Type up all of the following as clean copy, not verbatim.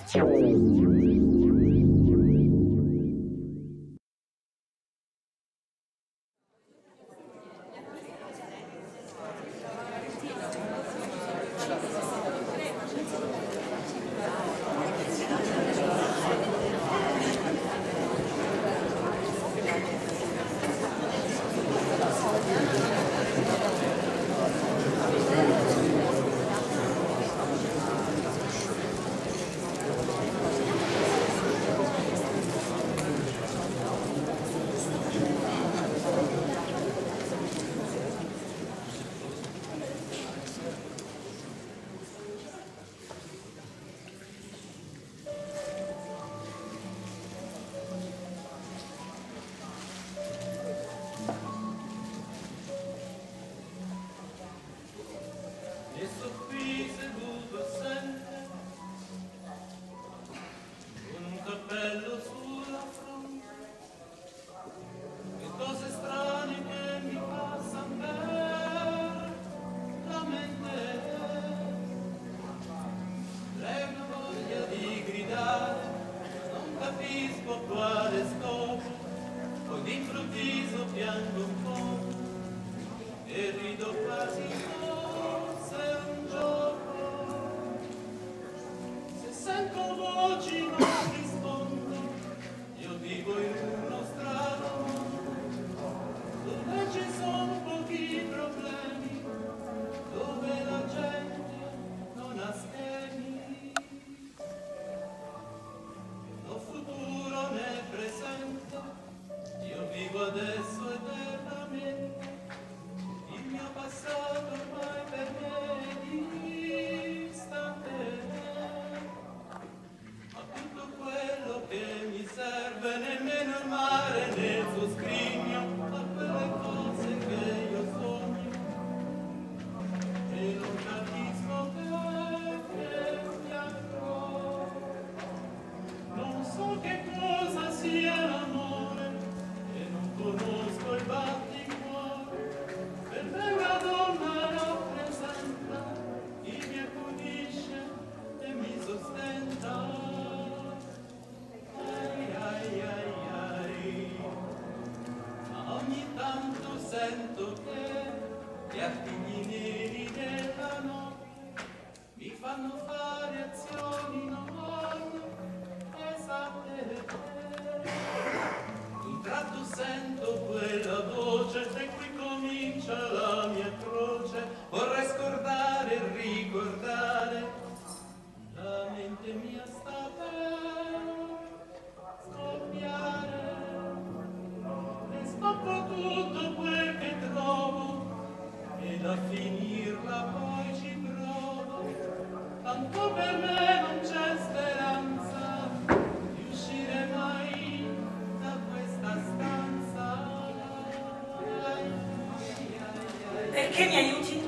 Perché mi aiuti?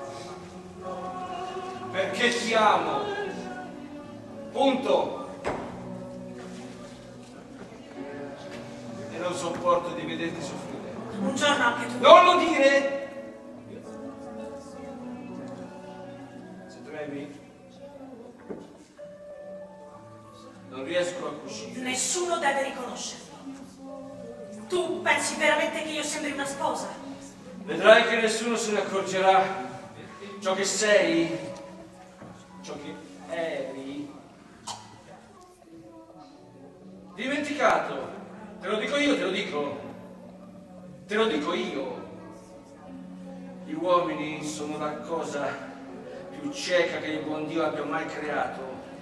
Perché ti amo. Punto. E non sopporto di vederti soffrire. Un giorno anche tu. Non lo dire! Se tremi, non riesco a uscire. Nessuno deve riconoscerlo. Tu pensi veramente che io sembri una sposa? Vedrai che nessuno se ne accorgerà. Ciò che sei, ciò che eri, dimenticato. Te lo dico io, te lo dico. Te lo dico io. Gli uomini sono la cosa più cieca che il buon Dio abbia mai creato.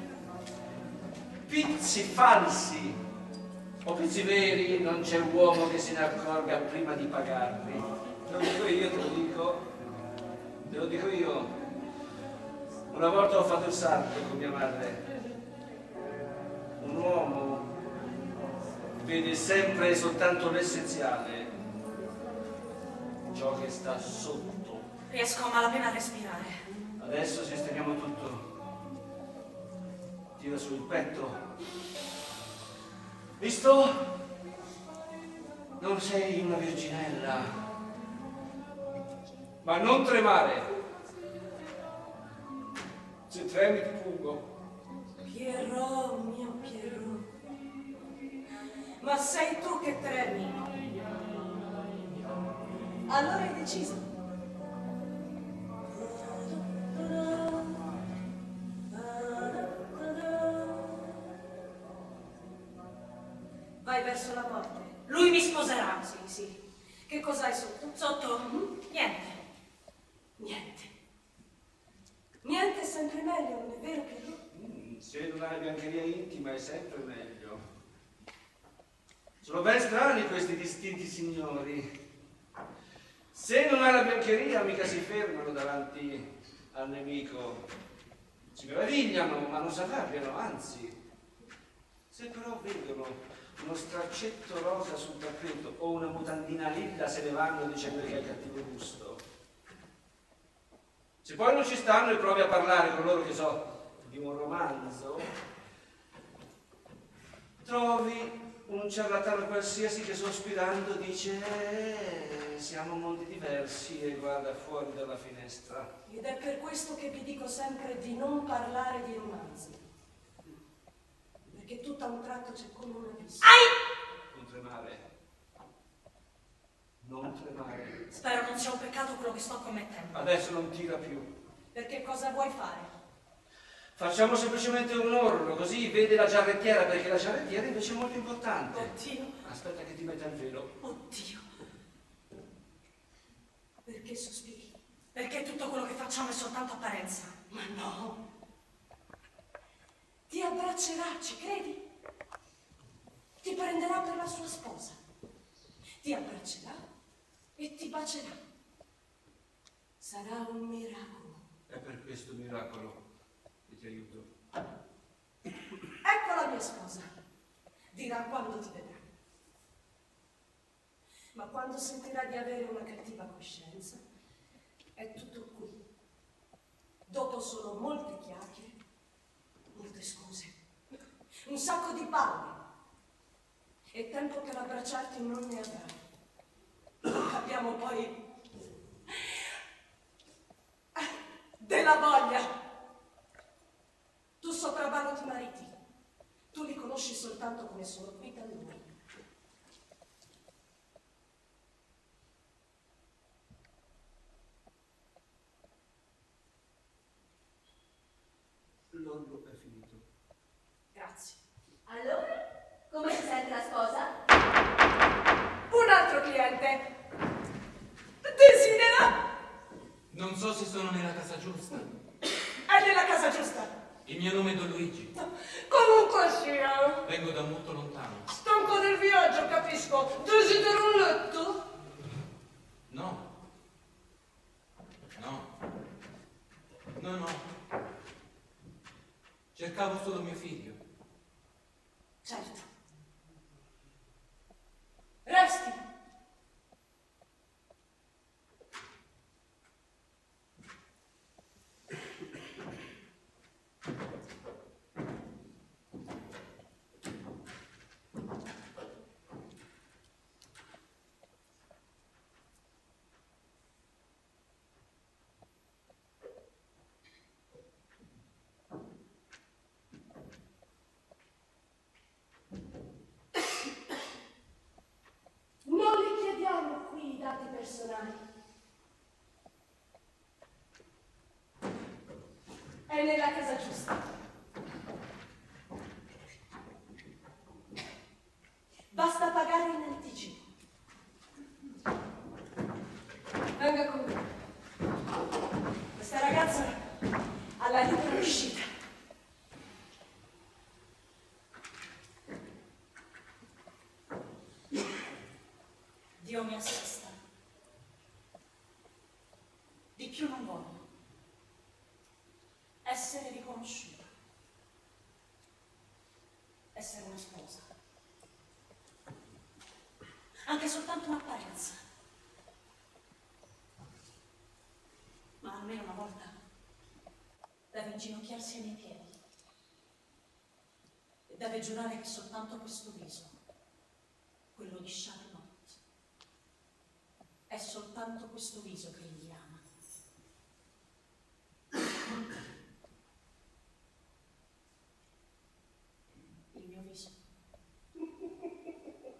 Pizzi falsi o pizzi veri, non c'è uomo che se ne accorga prima di pagarli. Te lo dico io, te lo dico. Te lo dico io. Una volta ho fatto il santo con mia madre. Un uomo vede sempre soltanto l'essenziale, ciò che sta sotto. Riesco a malapena a respirare. Adesso sistemiamo tutto. Tira su il petto. Visto? Non sei una virginella. Ma non tremare. Se tremi ti pungo. Pierrot. sei tu che tremi. Allora hai deciso. Vai verso la morte. Lui mi sposerà. Sì, sì. Che cos'hai sotto? Sotto? Niente. Niente. Niente è sempre meglio, non è vero, Pietro? Se non hai biancheria intima è sempre meglio. Sono ben strani questi distinti signori. Se non hai la biancheria mica si fermano davanti al nemico. Si meravigliano, ma non si arrabbiano, anzi. Se però vedono uno straccetto rosa sul tappeto o una mutandina lilla se ne vanno dicendo che hai cattivo gusto. Se poi non ci stanno e provi a parlare con loro, che so, di un romanzo, trovi un ciarlatano qualsiasi che sospirando dice siamo mondi diversi e guarda fuori dalla finestra. Ed è per questo che vi dico sempre di non parlare di romanzi. Perché tutto a un tratto c'è come un abisso. Non tremare. Non tremare. Spero non sia un peccato quello che sto commettendo. Adesso non tira più. Perché cosa vuoi fare? Facciamo semplicemente un orlo, così vede la giarrettiera, perché la giarrettiera invece è molto importante. Oddio. Aspetta che ti metta il velo. Oddio. Perché sospiri? Perché tutto quello che facciamo è soltanto apparenza. Ma no. Ti abbraccerà, ci credi? Ti prenderà per la sua sposa. Ti abbraccerà e ti bacerà. Sarà un miracolo. È per questo miracolo che ti aiuto. Ecco la mia sposa. Dirà quando ti vedrà. Ma quando sentirà di avere una cattiva coscienza, è tutto qui. Dopo solo molte chiacchiere, molte scuse, un sacco di palle e tempo per abbracciarti non ne avrai. Abbiamo poi della voglia. Tu sopravvaluti i mariti. Tu li conosci soltanto come sono qui da lui. L'orlo è finito. Grazie. Allora, come si sente la sposa? Un altro cliente. Desidera? Non so se sono nella casa giusta. È nella casa giusta. Il mio nome è Don Luigi. Comunque sia. Vengo da molto lontano. Stanco del viaggio, capisco. Desidero un letto? No. No. No, no. Cercavo solo mio figlio. Certo. Resti. Non li chiediamo qui i dati personali. È nella casa giusta. Basta pagare in anticipo. Venga con me. Questa ragazza ha la libera uscita. Dio mi assista. Di più non voglio. Essere riconosciuta. Essere una sposa. Anche soltanto un'apparenza. Ma almeno una volta deve inginocchiarsi ai miei piedi. E deve giurare che soltanto questo viso, quello di Charlotte, è soltanto questo viso che egli ama. Il mio viso.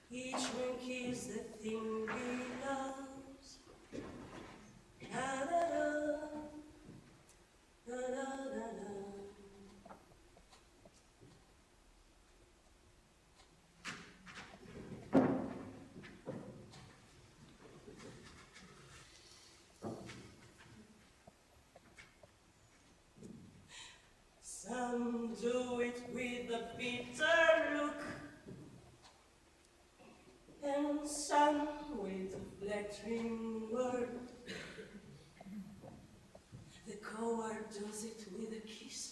Each man kills the thing he loves. Da da da, da da da da. Some do it with a bitter look, and some with a flattering word. The coward does it with a kiss.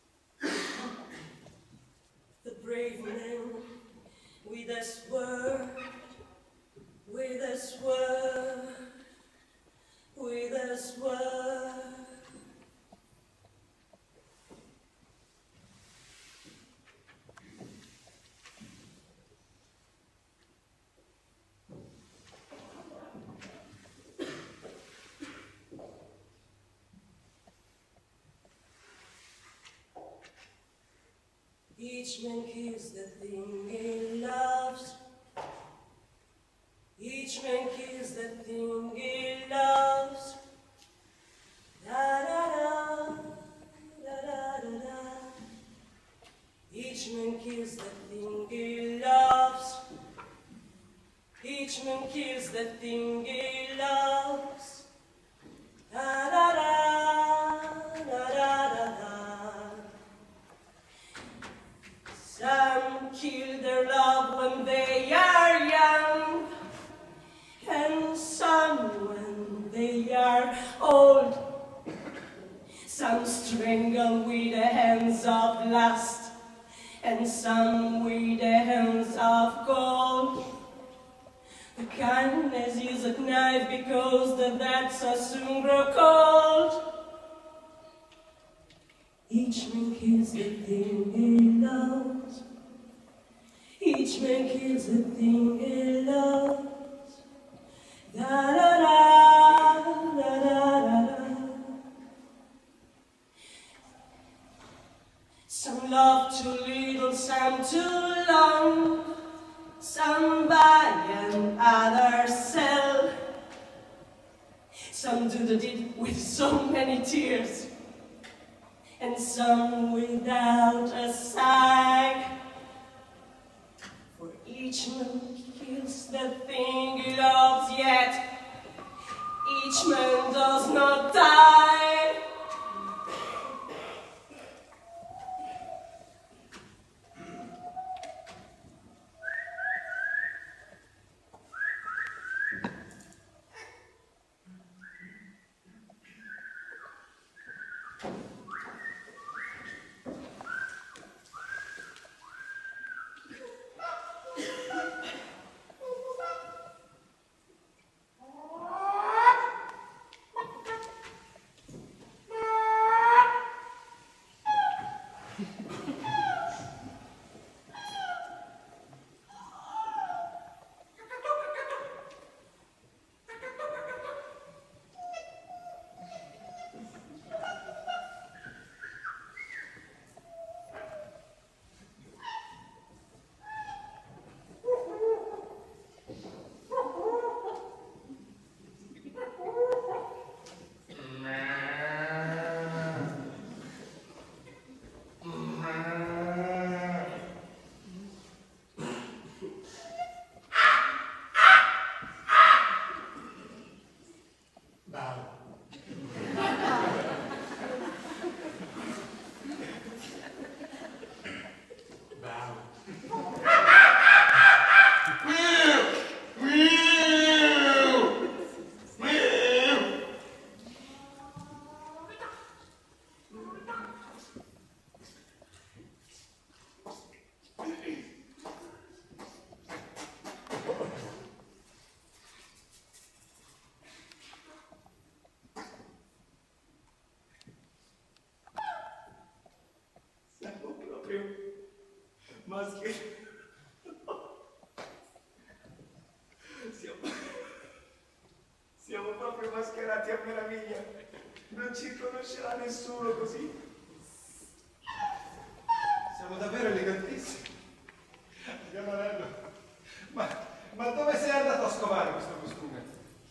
The brave man with a sword, with a sword, with a sword. Each man kills the thing he loves. Each man kills the thing he loves. Da da da, da da da da. Each man kills the thing he loves. Each man kills the thing he loves. Da da da, da da da da. Some kill their love when they are young, and some when they are old. Some strangle with the hands of lust, and some with the hands of gold. The kindness use a knife because the depths are soon grow cold. Each man kills the thing he loves. Each man kills the thing he loves. Da da da, da da da da. Some love too little, some too long. Some buy and others sell. Some do the deed with so many tears, and some without a sigh. For each man kills the thing he loves, yet each man does not die. Siamo proprio mascherati a meraviglia. Non ci conoscerà nessuno così. Siamo davvero elegantissimi. Abbiamo l'anello Ma dove sei andato a scovare questo costume?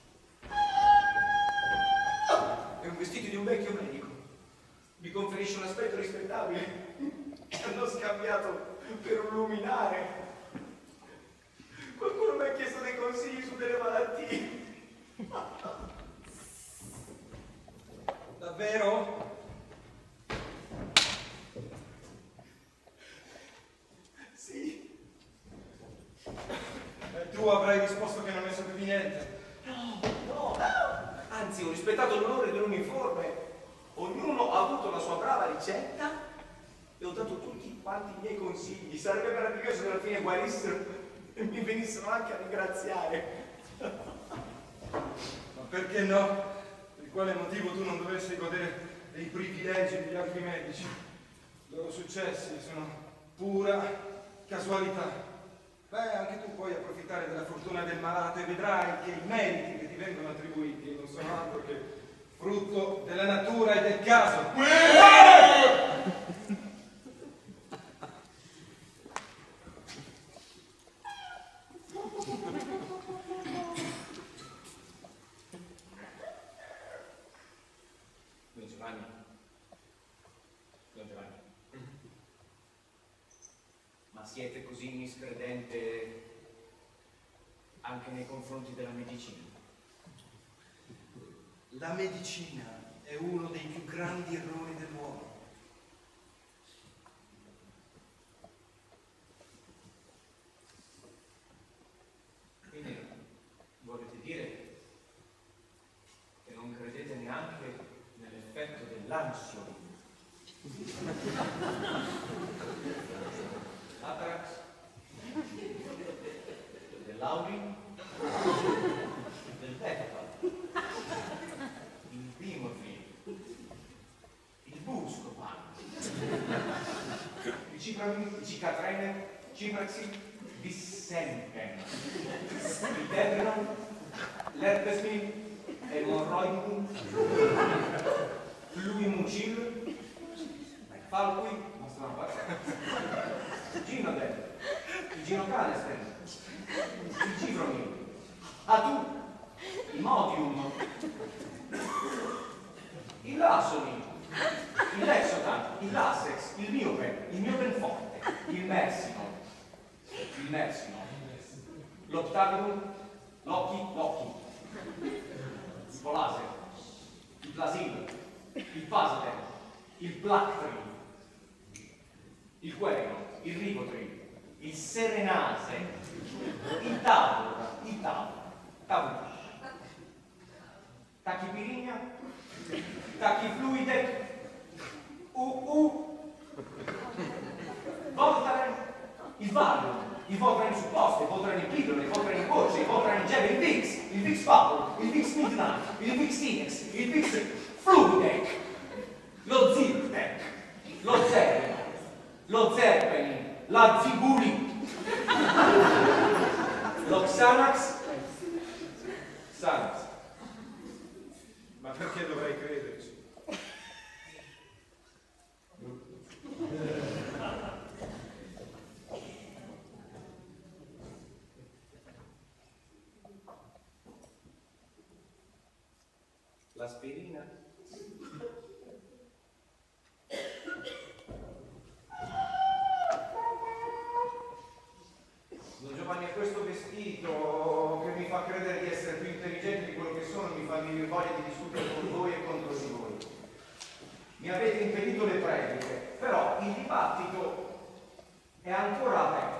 È un vestito di un vecchio medico. Mi conferisce un aspetto rispettabile. Hanno scambiato per un luminare. Qualcuno mi ha chiesto dei consigli su delle malattie. Davvero? Sì. E tu avrai risposto che non ne sapevi niente. No. Anzi, ho rispettato l'onore dell'uniforme. Ognuno ha avuto la sua brava ricetta e ho dato tutti quanti i miei consigli. Sarebbe meraviglioso che alla fine guarissero e mi venissero anche a ringraziare. Ma perché no? Per quale motivo tu non dovresti godere dei privilegi degli altri medici? I loro successi sono pura casualità. Beh, anche tu puoi approfittare della fortuna del malato e vedrai che i meriti che ti vengono attribuiti non sono altro che frutto della natura e del caso. Don Giovanni, ma siete così miscredente anche nei confronti della medicina? La medicina è uno dei più grandi errori dell'uomo. Quindi volete dire che non credete neanche nell'effetto dell'ansiolina? Atrax? Dell'Auri? Del Beppa? Il Primorfil? Il Buscopan? Il Cicatrene? Cipraxi? Dissempen? Il Dendron? L'Herpesmin? Hemorroidum? Fluimucil? Falqui? Ginodel? Il Ginocalester? Il Givronil? Tu? Il Modium? Il Lasoni? Il Lexotan? Il Lassex? Il Miopen Forte? Il Mersino? L'Optavidum? L'Occhi? Il Polase? Il Plasil? Il Pasater? Il Plactri? Il Querino? Il Rivotril? Il Serenase? Il Tavolo? Tachipirina? Tachifluidec? Voltaren? Il Valium? Il Voltaren supposto, il Voltaren in pillole, il Voltaren in gocce, il Voltaren in gel, il Vicks Bubble, il Vicks Midnight, il Vicks Inex, il Vicks Fluidec, lo Zyrtec, lo Zerino, lo Zerpenin, la Zibuli, lo Xanax. Ma perché dovrei crederci? L'aspirina? Don Giovanni, è questo vestito che mi fa credere di essere più intelligente di quello che sono, mi fa venire voglia di discutere con voi e contro di voi. Mi avete impedito le prediche, però il dibattito è ancora aperto.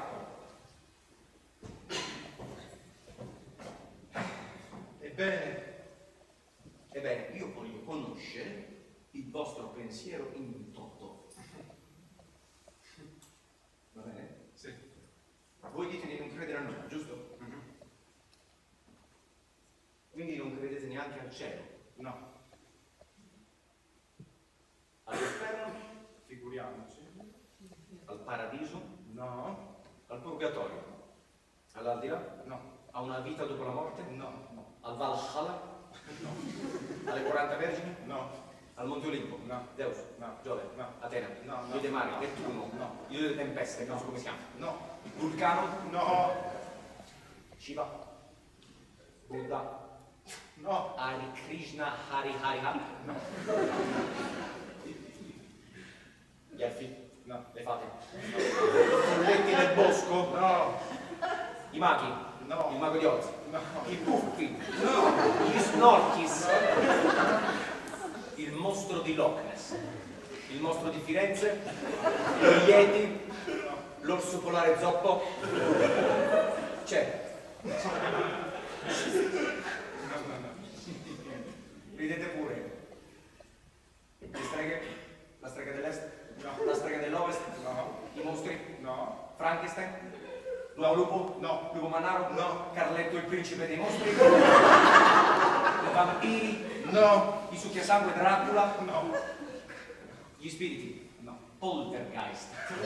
Ebbene, io voglio conoscere il vostro pensiero in toto. Va bene? Sì. Ma voi dite di non credere a nulla, giusto? Quindi non credete neanche al cielo? No. All'inferno? Figuriamoci. Al paradiso? No. Al purgatorio? All'aldilà? No. A una vita dopo la morte? No. Al Valhalla? No. Alle 40 vergini? No. Al Monte Olimpo? No. Zeus? No. Giove? No. Atena? No. Dio dei mari? No. Nettuno? No. Dio delle tempeste? Non so come si chiama. No. Vulcano? No. Shiva, Buddha, No. Hari Krishna, Hari Hari Hari. No. Gli elfi? No. Le fate? I folletti del bosco? No. I maghi? No. Il mago di Oz? No. I puffi? No. Gli snorchis? Il mostro di Loch Ness? Il mostro di Firenze? Gli Yeti? L'orso polare zoppo? C'è? Ridete pure. Le streghe? La strega dell'est? No. La strega dell'ovest? No. I mostri? No. Frankenstein? L'uomo lupo? No. Lupo Manaro? No. Carletto il principe dei mostri? I vampiri? No. I succhiasangue Dracula? No. Gli spiriti? No. Poltergeist?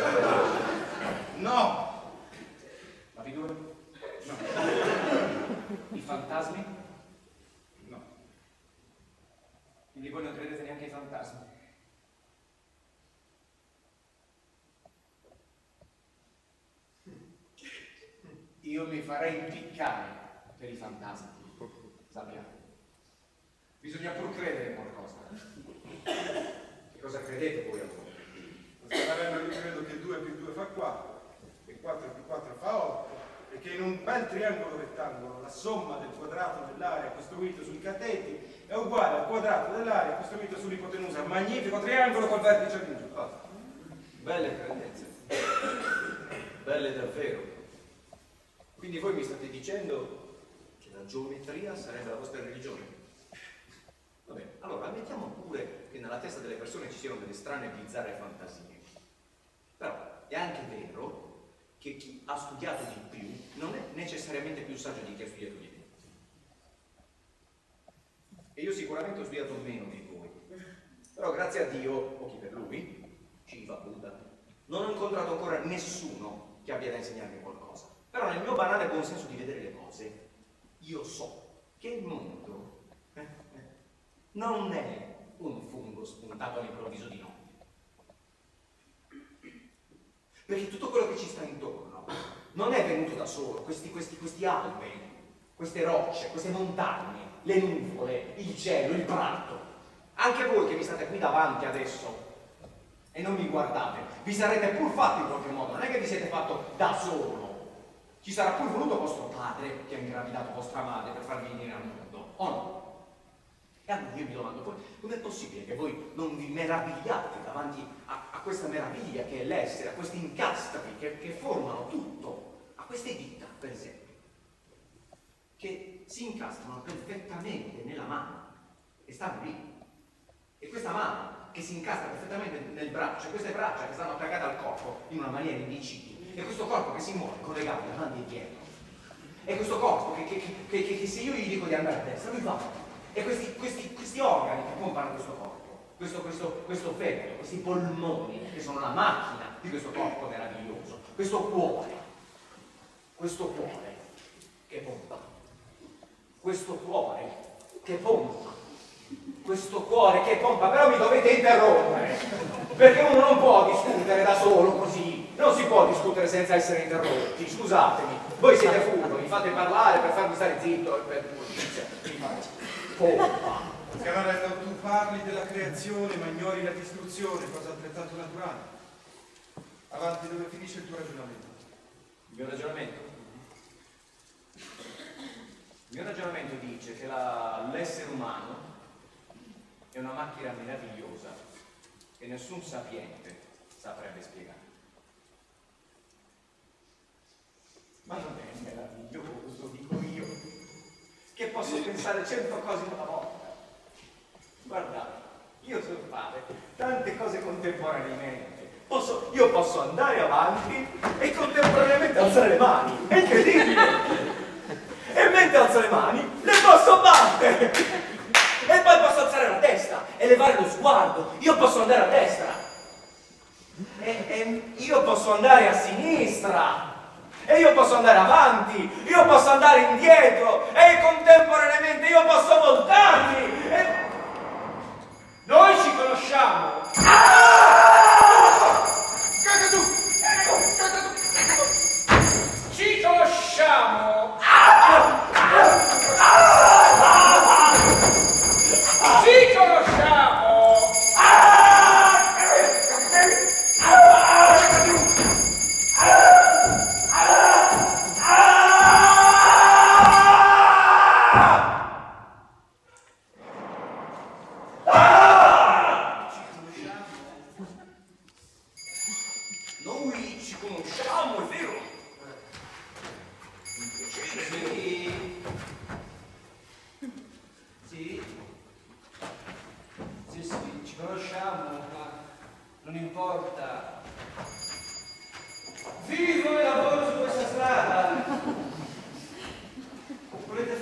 No. La figura? No. I fantasmi? No. Quindi voi non credete neanche ai fantasmi? Io mi farei impiccare per i fantasmi, sappiate. Bisogna pur credere in qualcosa. Che cosa credete voi a voi? Marello, io credo che 2 più 2 fa 4, e 4 più 4 fa 8, e che in un bel triangolo rettangolo la somma del quadrato dell'area costruito sui cateti è uguale al quadrato dell'area costruito sull'ipotenusa. Magnifico triangolo col vertice giusto. Belle credenze. Belle davvero. Quindi voi mi state dicendo che la geometria sarebbe la vostra religione? Va bene, allora ammettiamo pure che nella testa delle persone ci siano delle strane e bizzarre fantasie. Però è anche vero che chi ha studiato di più non è necessariamente più saggio di chi ha studiato di più. E io sicuramente ho studiato meno di voi. Però grazie a Dio, o chi per lui, Shiva, Buddha, non ho incontrato ancora nessuno che abbia da insegnarmi qualcosa. Però nel mio banale buon senso di vedere le cose, io so che il mondo non è un fungo spuntato all'improvviso di notte. Perché tutto quello che ci sta intorno non è venuto da solo, questi alberi, queste rocce, queste montagne, le nuvole, il cielo, il prato. Anche voi che mi state qui davanti adesso e non mi guardate, vi sarete pur fatti in qualche modo, non è che vi siete fatto da solo. Ci sarà pur voluto vostro padre che ha ingravidato vostra madre per farvi venire al mondo, o no? E allora io mi domando poi, com'è possibile che voi non vi meravigliate davanti a questa meraviglia che è l'essere, a questi incastri che formano tutto, a queste dita, per esempio, che si incastrano perfettamente nella mano e stanno lì. E questa mano che si incastra perfettamente nel braccio, e queste braccia che stanno attaccate al corpo in una maniera indicibile, e questo corpo che si muove con le gambe avanti e dietro, e questo corpo che se io gli dico di andare a destra, lui va. E questi organi che pompano questo corpo, questo fegato, questi polmoni che sono la macchina di questo corpo meraviglioso, questo cuore che pompa, questo cuore che pompa, questo cuore che pompa, però mi dovete interrompere, perché uno non può discutere da solo così, non si può discutere senza essere interrotti, scusatemi, voi siete furbi, mi fate parlare per farmi stare zitto e per pompa. Scanarello, tu parli della creazione ma ignori la distruzione, cosa altrettanto naturale. Avanti, dove finisce il tuo ragionamento? Il mio ragionamento? Il mio ragionamento dice che l'essere umano è una macchina meravigliosa che nessun sapiente saprebbe spiegare. Ma non è meraviglioso, dico io, che posso pensare 100 cose in una volta. Guardate, io so fare tante cose contemporaneamente. Io posso andare avanti e contemporaneamente alzare le mani. È incredibile! E mentre alzo le mani, le posso battere! E poi posso alzare la testa e levare lo sguardo. Io posso andare a destra. E io posso andare a sinistra. E io posso andare avanti. Io posso andare indietro. E contemporaneamente io posso voltarmi. E... Noi ci conosciamo! Ci conosciamo!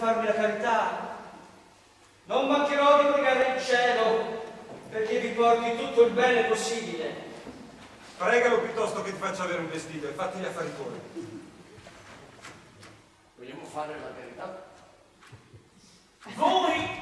farmi la carità. Non mancherò di pregare il cielo perché vi porti tutto il bene possibile. Pregalo piuttosto che ti faccia avere un vestito e fatti gli affari tuoi. Vogliamo fare la carità? Voi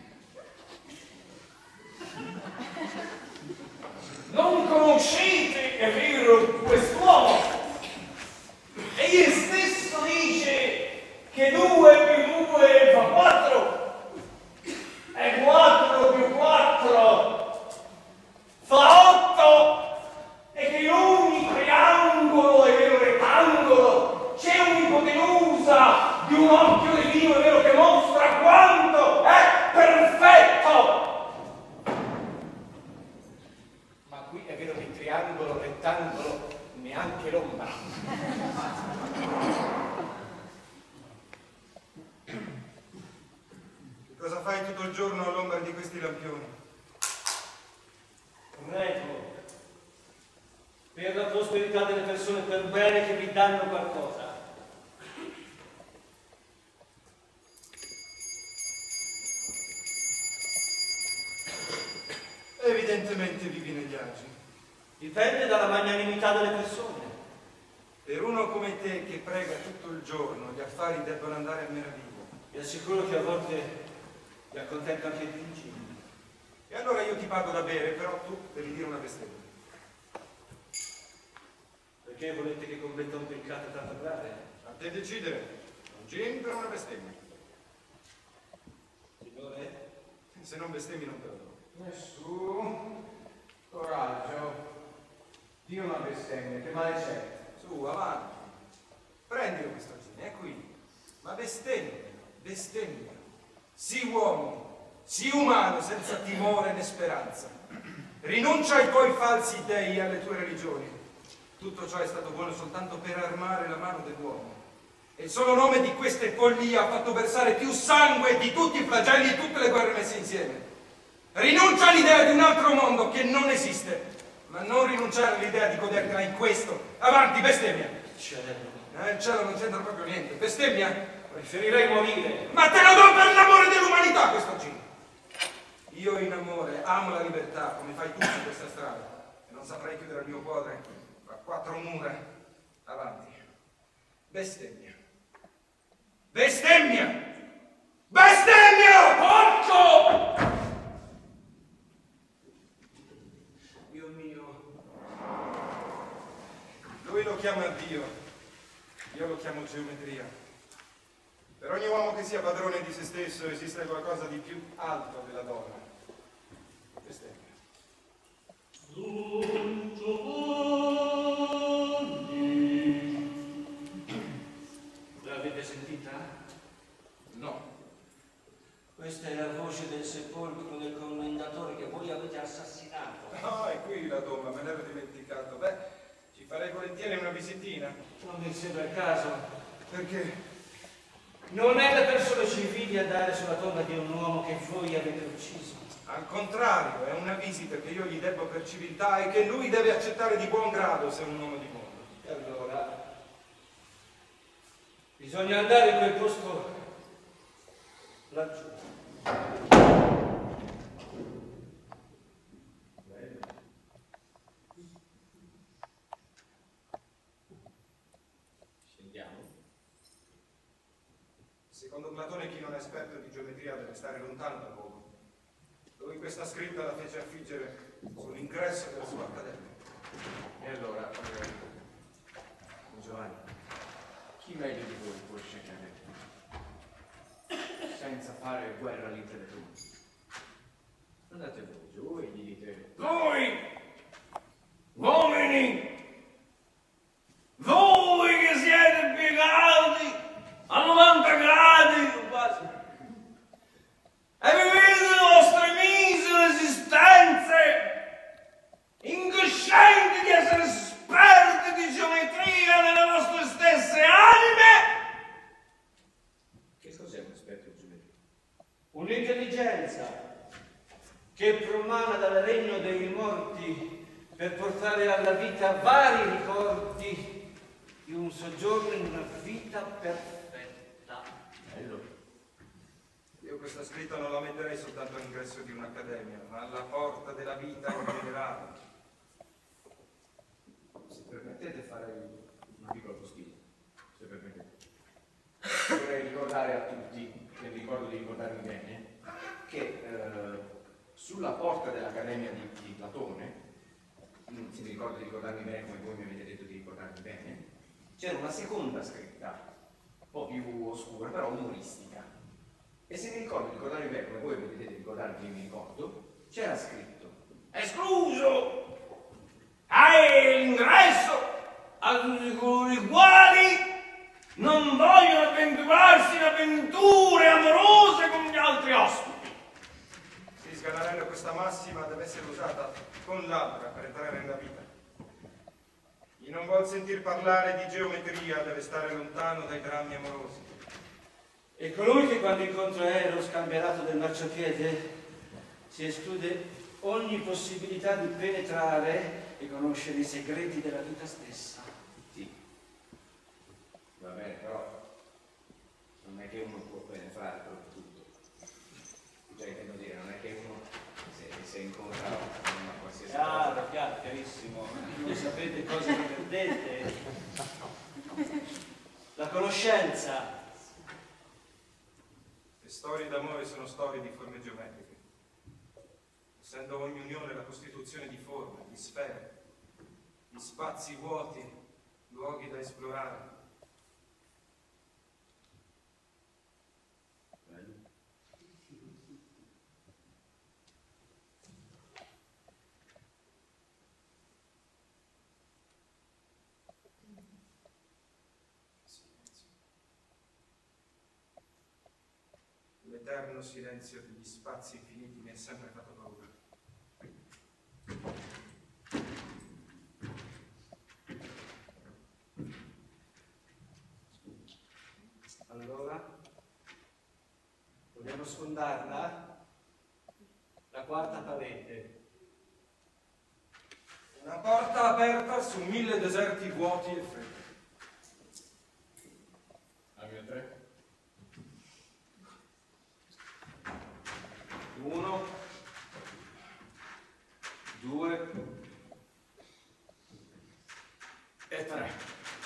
non conoscete, è vero, quest'uomo. Egli stesso dice che 2 più 2 fa 4 e 4 più 4 fa 8 e che in ogni triangolo, è vero, rettangolo, c'è un'ipotenusa di un occhio divino, è vero, che mostra quanto è perfetto. Ma qui è vero che il triangolo, rettangolo, neanche l'ombra. Cosa fai tutto il giorno all'ombra di questi lampioni? Prego, per la prosperità delle persone, per bene che vi danno qualcosa. Evidentemente vivi negli agi. Dipende dalla magnanimità delle persone. Per uno come te che prega tutto il giorno, gli affari debbono andare a meraviglia. Vi assicuro che a volte vi accontento anche di incini. E allora io ti pago da bere, però tu devi dire una bestemmia. Perché volete che commetta un peccato tanto grave? A te decidere. Un gin per una bestemmia. Signore? Se non bestemmi non te lo do. Su, coraggio. Dio una bestemmia, che male c'è? Su, avanti. Prendilo questo gin, è qui. Ma bestemmia, bestemmia. Sii uomo, sii umano senza timore né speranza. Rinuncia ai tuoi falsi dei e alle tue religioni. Tutto ciò è stato buono soltanto per armare la mano dell'uomo. E il solo nome di queste follie ha fatto versare più sangue di tutti i flagelli e tutte le guerre messe insieme. Rinuncia all'idea di un altro mondo che non esiste, ma non rinunciare all'idea di godertela in questo. Avanti, bestemmia! Cielo. Il cielo non c'entra proprio niente. Bestemmia? Preferirei morire. Ma te lo do per l'amore dell'umanità questo gin! Io in amore amo la libertà, come fai tu su questa strada, e non saprei chiudere il mio cuore fra 4 mura. Avanti. Bestemmia. Bestemmia! Bestemmia! Porco! Dio mio. Lui lo chiama Dio, io lo chiamo geometria. Per ogni uomo che sia padrone di se stesso esiste qualcosa di più alto della donna. Bestemmia. L'avete sentita? No. Questa è la voce del sepolcro del commendatore che voi avete assassinato. No, è qui la tomba, me l'ero dimenticato. Beh, ci farei volentieri una visitina. Non mi sembra il caso. Perché? Non è da persone civili andare sulla tomba di un uomo che voi avete ucciso. Al contrario, è una visita che io gli debbo per civiltà e che lui deve accettare di buon grado se è un uomo di mondo. E allora bisogna andare in quel posto laggiù. Scendiamo. Secondo Platone chi non è esperto di geometria deve stare lontano dal luogo. Lui questa scritta la fece affiggere sull'ingresso della sua accademia. E allora, Giovanni, chi meglio di voi può scegliere senza fare guerra all'intellettuale? Andate voi giù e gli dite: Voi, uomini, voi che siete piegati a 90 gradi quasi, e vivete le vostre misere esistenze, incoscienti di essere esperti di geometria nelle vostre stesse anime. che cos'è un esperto di geometria? Un'intelligenza che promana dal regno dei morti per portare alla vita vari ricordi di un soggiorno in una vita perfetta. Bello. questa scritta non la metterei soltanto all'ingresso di un'accademia, ma alla porta della vita in generale. Se permettete farei una piccola postilla, se permettete. Vorrei ricordare a tutti, e vi ricordo di ricordarmi bene, che sulla porta dell'Accademia di Platone, se vi ricordo di ricordarmi bene come voi mi avete detto di ricordarmi bene, c'era una seconda scritta, un po' più oscura, però umoristica. E se mi ricordo di ricordarmi bene come voi mi avete detto di ricordarmi che io mi ricordo, c'era scritto: escluso hai l'ingresso a tutti coloro i quali non vogliono avventurarsi in avventure amorose con gli altri ospiti. Sì, Sganarello, questa massima deve essere usata con labbra per entrare nella vita. Chi non vuol sentir parlare di geometria deve stare lontano dai drammi amorosi. E colui che quando incontra Eros scambierato del marciapiede si esclude ogni possibilità di penetrare e conoscere i segreti della vita stessa. Sì, va bene, però non è che uno può penetrare proprio tutto. Cioè, intendo dire, non è che uno se incontra una qualsiasi cosa. Chiaro, chiarissimo. Voi sapete cosa che perdete. La conoscenza. Le storie d'amore sono storie di forme geometriche, essendo ogni unione la costituzione di forme, di sfere, di spazi vuoti, luoghi da esplorare. L'eterno silenzio degli spazi infiniti mi ha sempre fatto paura. Allora, vogliamo sfondarla? La quarta parete. Una porta aperta su 1000 deserti vuoti e freddi. A mio 3. 1, 2 e 3.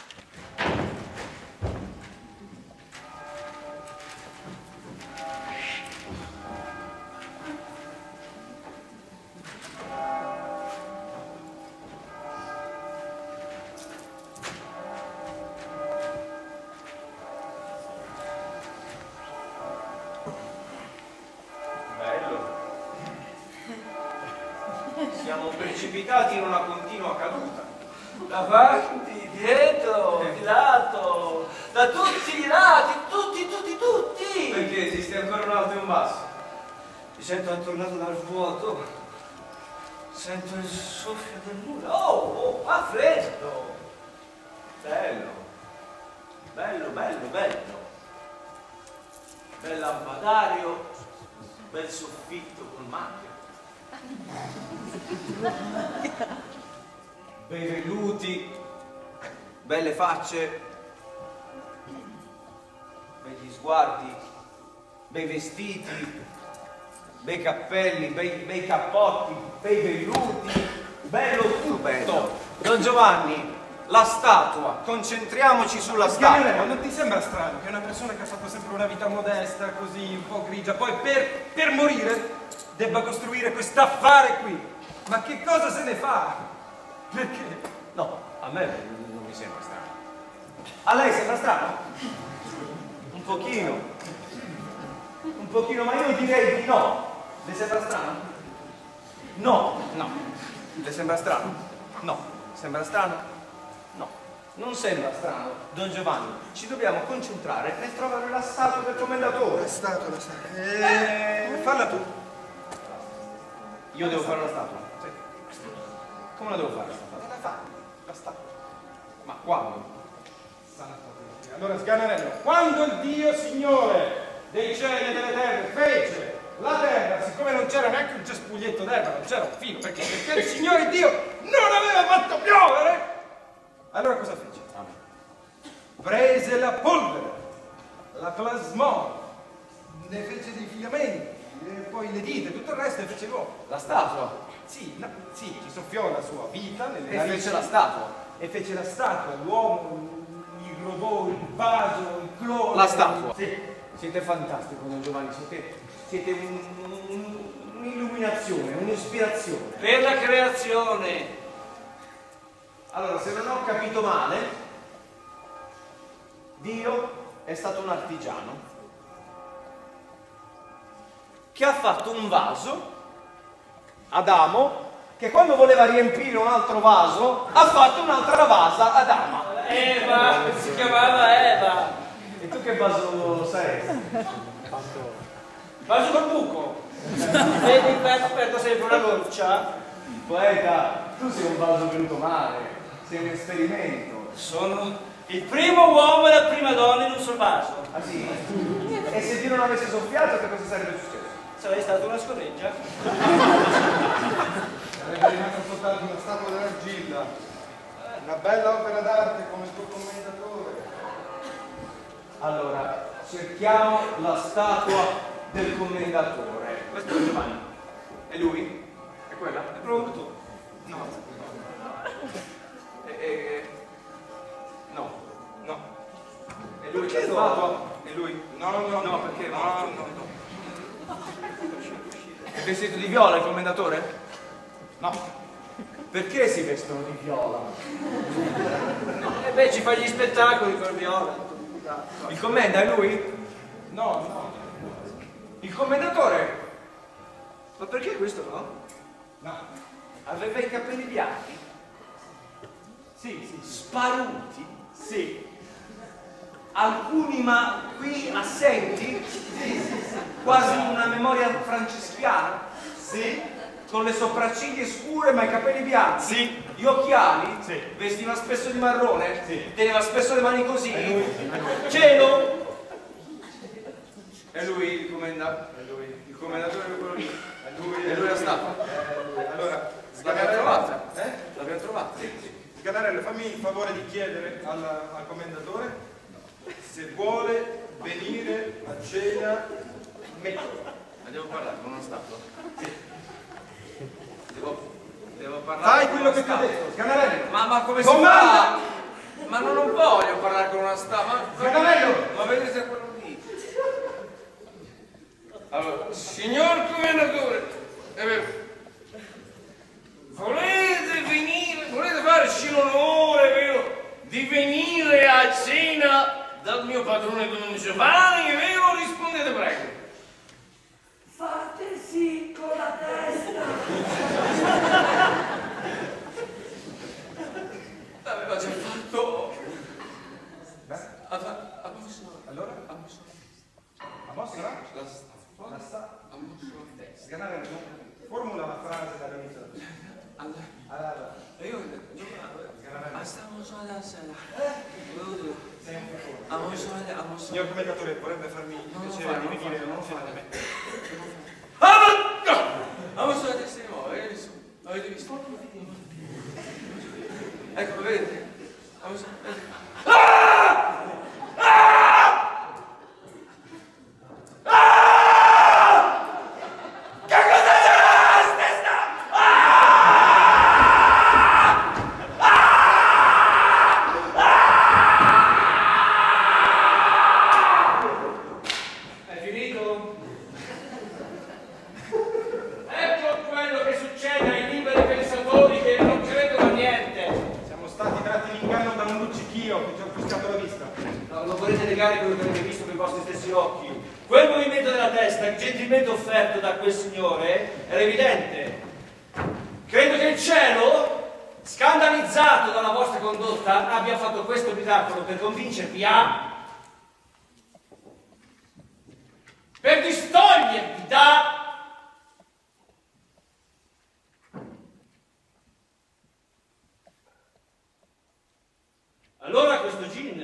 Siamo precipitati in una continua caduta. Davanti, dietro, di lato, da tutti i lati, tutti. Perché esiste ancora un alto e un basso? Mi sento attornato dal vuoto, sento il soffio del nulla. Oh, fa freddo! Bello. Bel lampadario, bel soffitto col macchio. Bei velluti, belle facce, begli sguardi, bei vestiti, bei cappelli, bei cappotti, bei velluti, bello tutto. Don Giovanni, la statua, concentriamoci sulla statua. Ma non ti sembra strano che una persona che ha fatto sempre una vita modesta, così un po' grigia, poi per morire debba costruire quest'affare qui? Ma che cosa se ne fa? Perché? No, a me non mi sembra strano. A lei sembra strano? Un pochino, ma io direi di no. Le sembra strano? No. Le sembra strano? No. Sembra strano? No. Non sembra strano, Don Giovanni. Ci dobbiamo concentrare nel trovare la statua del commendatore. La statua, lo sai. Falla tu. Io devo fare la statua? Sì. Come la devo fare la statua? La statua. Ma quando? Allora, Sganarello, quando il Dio Signore dei cieli e delle terre fece la terra, siccome non c'era neanche un cespuglietto d'erba, non c'era un filo, perché il Signore Dio non aveva fatto piovere, allora cosa fece? Prese la polvere, la plasmò, ne fece dei filamenti, e poi le dita, tutto il resto e fece l'uomo. La statua? Sì, no, sì, ci soffiò la sua vita nelle E narici. fece la statua? E fece la statua, l'uomo, il robot, il vaso, il clone. La statua? Sì. Siete fantastico, Don Giovanni, siete un'illuminazione, un'ispirazione. Per la creazione. Allora, se non ho capito male, Dio è stato un artigiano che ha fatto un vaso, Adamo, che quando voleva riempire un altro vaso ha fatto un'altra vasa, Adama. Eva, si chiamava Eva. E tu che vaso sei? Vaso col buco. Vedi, aspetta sempre una goccia. Poeta, tu sei un vaso venuto male, sei un esperimento. Sono il primo uomo e la prima donna in un solo vaso. Ah sì? E se Dio non avesse soffiato, che cosa sarebbe successo? Sarei stata una scorreggia. Sarebbe rimasta soltanto una statua dell'argilla. Una bella opera d'arte come il tuo commentatore. Allora, cerchiamo la statua del commendatore. Questo è Giovanni. È lui? È quella? È proprio tu? No. No. No. È lui Perché la no? statua? È lui? No, perché no. È vestito di viola il commendatore? No. Perché si vestono di viola? E beh, ci fa gli spettacoli col viola. Il commenda è lui? No. Il commendatore? Ma perché questo no? No. Aveva i capelli bianchi? Sì. Sparuti? Sì. Alcuni ma qui assenti? Quasi una memoria franceschiana? Sì. Con le sopracciglia scure ma i capelli bianchi? Sì. Gli occhiali? Sì. Vestiva spesso di marrone? Sì. Teneva spesso le mani così? È lui. Cielo? È lui il commendatore? È lui. Il commendatore è quello lì? È lui. È lui la statua? Allora, L'abbiamo trovata? Eh? L'abbiamo trovata? Sì. Sganarello, fammi il favore di chiedere al commendatore se vuole venire a cena me. Ma devo parlare con una statua? Sì. Devo parlare Fai con quello una che ti ho statua. detto, Sganarello. Ma come si Comanda! fa? Ma non voglio parlare con una statua. Sganarello! Ma vedete quello lì? Allora, signor commendatore, volete farci l'onore, vero, di venire a cena dal mio padrone Don Giovanni, vero? Rispondete prego. Fate sì con la testa. L'aveva già fatto. Allora? A Mostra? La statua. Sganarello, formula la frase dall'inizio. Allora. E io Stiamo solo alla sera. Sempre fuori. Signor commendatore, vorrebbe farmi il piacere di venire a cena da me. Vamos sulla testa di nuovo, avete visto? Ecco, vedete? Che cosa c'è? È finito? Ecco quello che succede ai liberi pensatori che non credono a niente. Siamo stati tratti in inganno da un luccichio che ci ha offuscato la vista. No, non volete negare quello che avete visto con i vostri stessi occhi. Quel movimento della testa, gentilmente offerto da quel signore, era evidente. Credo che il cielo, scandalizzato dalla vostra condotta, abbia fatto questo miracolo per convincervi per distogliervi Allora questo gin...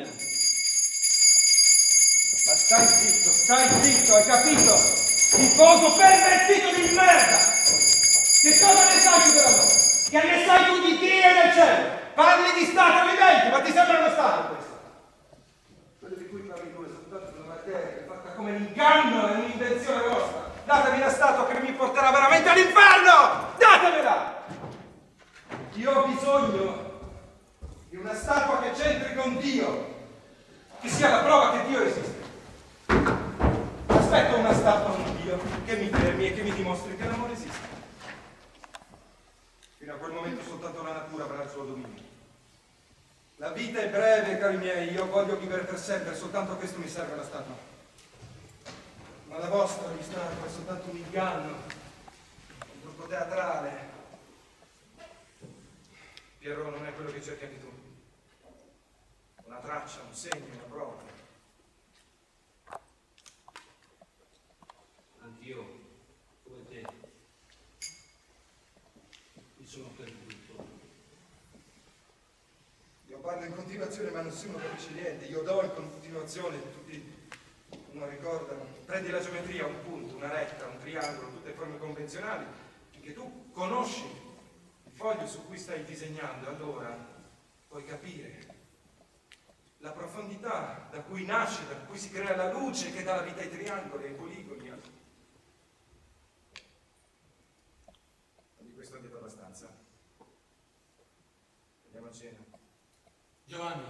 Ma stai zitto, hai capito? Tifoso pervertito di merda! Che cosa ne sai tu della notte? Che ne sai tu di Dio e del cielo? Parli di stato vivente, ma ti sembra uno stato questo? Quello di cui parli tu è soltanto una materia fatta come un inganno, è un'invenzione vostra. Datemi la statua che mi porterà veramente all'inferno! Datemela! Io ho bisogno di una statua che c'entri con Dio, che sia la prova che Dio esiste. Aspetto una statua con Dio che mi fermi e che mi dimostri che l'amore esiste. Fino a quel momento soltanto la natura avrà il suo dominio. La vita è breve, cari miei, io voglio vivere per sempre, soltanto a questo mi serve la statua. Ma la vostra statua è soltanto un inganno, un trucco teatrale. Pierrot non è quello che cerchi anche tu. Una traccia, un segno, una prova. Anch'io, come te, mi sono perduto. Io parlo in continuazione ma nessuno capisce niente. Io do in continuazione, tutti non ricordano. Prendi la geometria, un punto, una retta, un triangolo, tutte forme convenzionali, che tu conosci il foglio su cui stai disegnando, allora puoi capire la profondità da cui nasce, da cui si crea la luce che dà la vita ai triangoli, ai poligoni. Di questo ho detto abbastanza. Andiamo a cena. Giovanni.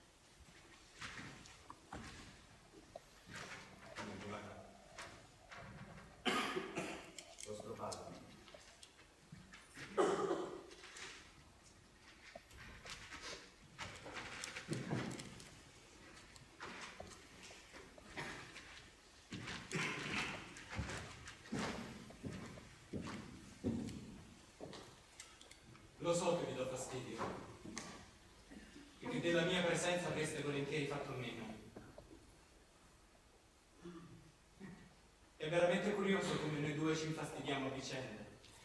Vostro padre. Lo so che vi do fastidio, e che della mia presenza avreste volentieri fatto a meno. È veramente curioso come noi due ci infastidiamo a vicenda.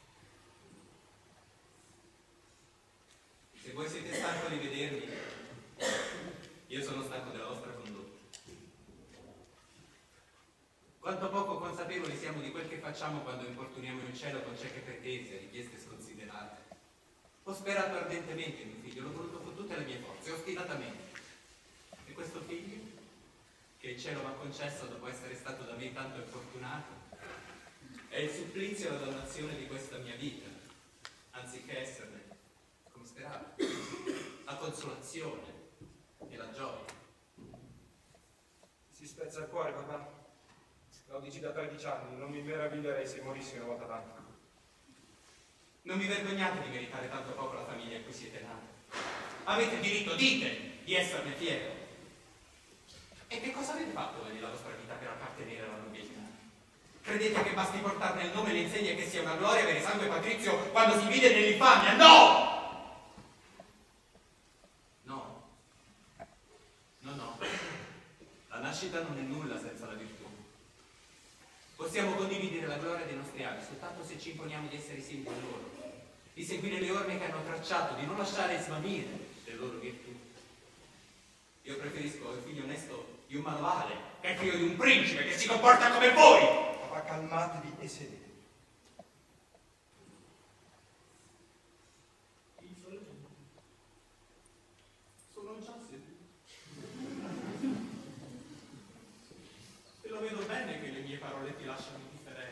Se voi siete stanco di vedermi, io sono stanco della vostra condotta. Quanto poco consapevoli siamo di quel che facciamo quando importuniamo il cielo con cieche pretese, richieste sconsiderate. Ho sperato ardentemente in mio figlio, l'ho voluto con tutte le mie forze, ostinatamente. E questo figlio, che il cielo mi ha concesso dopo essere stato da me tanto infortunato, è il supplizio e la dannazione di questa mia vita, anziché esserne, come speravo, la consolazione e la gioia. Si spezza il cuore, papà. Lo dici da 13 anni, non mi meraviglierei se morissi una volta tanto. Non vi vergognate di meritare tanto poco la famiglia in cui siete nati. Avete diritto, dite, di esserne fiero. E che cosa avete fatto nella vostra vita per appartenere alla nobiltà? Credete che basti portarne il nome e le insegne che sia una gloria avere sangue patrizio quando si vive nell'infamia? No! No. No. La nascita non è nulla senza la virtù. Possiamo condividere la gloria dei nostri avi soltanto se ci imponiamo di essere simili a loro, di seguire le orme che hanno tracciato, di non lasciare svanire le loro virtù. Io preferisco il figlio onesto di un manovale che il figlio di un principe che si comporta come voi. Papà, calmatevi e sedetevi. Sono già seduto. E lo vedo bene che le mie parole ti lasciano indifferente.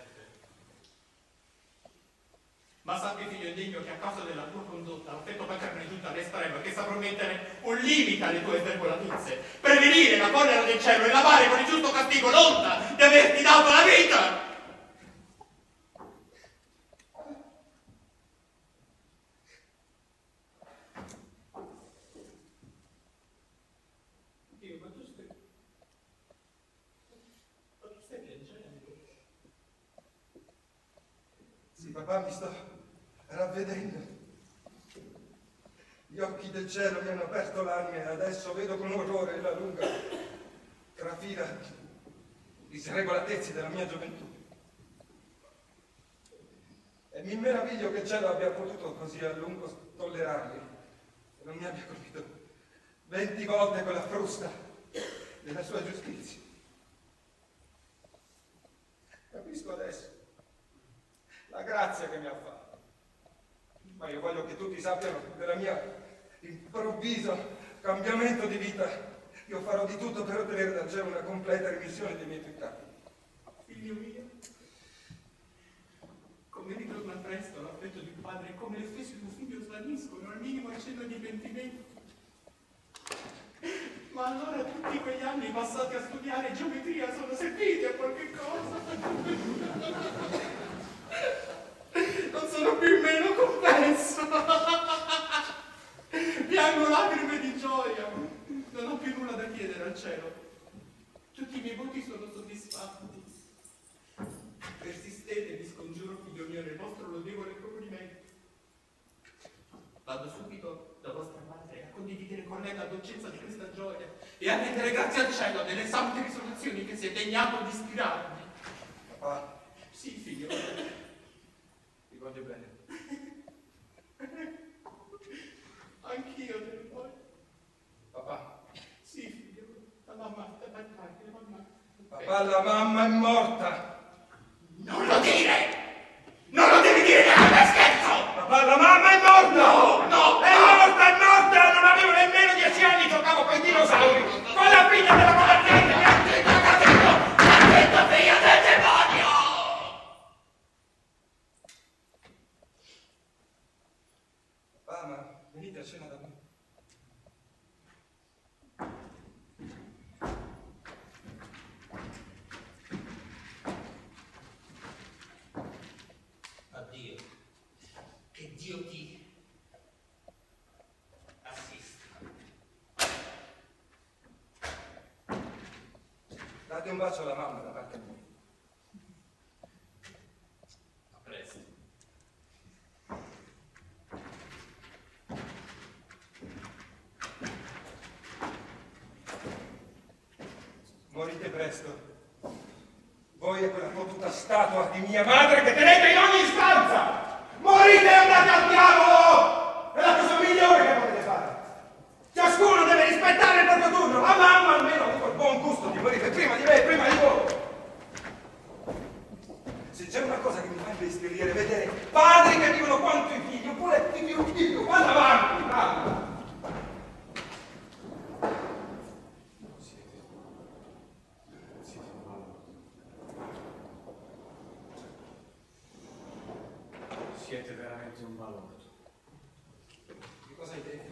Ma sappi, figlio indegno, che a causa della tua condotta ho fatto paterne giunta all'estremo e che saprò mettere un limite alle tue sdebolezze, prevenire la collera del cielo e lavare con il giusto castigo l'onta di averti dato la vita. Dio, ma tu stai piangendo. Sì, papà, mi sto ravvedendo. Gli occhi del cielo mi hanno aperto l'anima e adesso vedo con orrore la lunga trafila di sregolatezze della mia gioventù. E mi meraviglio che il cielo abbia potuto così a lungo tollerarli e non mi abbia colpito 20 volte quella frusta della sua giustizia. Capisco adesso la grazia che mi ha fatto. Ma io voglio che tutti sappiano della mia improvviso cambiamento di vita. Io farò di tutto per ottenere dal cielo una completa remissione dei miei peccati. Figlio mio, come ritorna presto l'affetto di un padre e come le offese di un figlio svaniscono al minimo accenno di pentimento. Ma allora tutti quegli anni passati a studiare geometria sono serviti a qualche cosa. Non sono più in meno compenso. Piango lacrime di gioia. Non ho più nulla da chiedere al cielo. Tutti i miei voti sono soddisfatti. Persistete, vi scongiuro, figlio mio, nel vostro lodevole proponimento. Vado subito da vostra madre a condividere con lei la dolcezza di questa gioia e a rendere grazie al cielo delle sante risoluzioni che si è degnato di ispirarmi. Papà. Sì, figlio. Ti voglio bene. Anch'io te lo voglio. Papà. Sì, figlio. La mamma, la mamma. Papà, la mamma è morta. Non lo dire! Non lo devi dire neanche scherzo! Papà, la mamma è morta! No, no! È morta, è morta! Non avevo nemmeno 10 anni, giocavo con i dinosauri! Con la figlia della combattente! Ha detto figlia del demonio! Papà, ma venite a cena da me. Addio. Che Dio ti assista. Date un bacio alla mamma da parte mia. A presto. Morite presto. Voi e quella fottuta statua di mia madre che tenete in ogni stanza! Morite e andate al diavolo! È la cosa migliore che potete fare! Ciascuno deve rispettare il proprio turno! La mamma almeno ha avuto il buon gusto di morire prima di me e prima di voi! Se c'è una cosa che mi fa imbestialire, vedere padri che vivono quanto i figli, oppure di più, vada avanti, bravo! Siete veramente un balordo. Che cosa hai detto?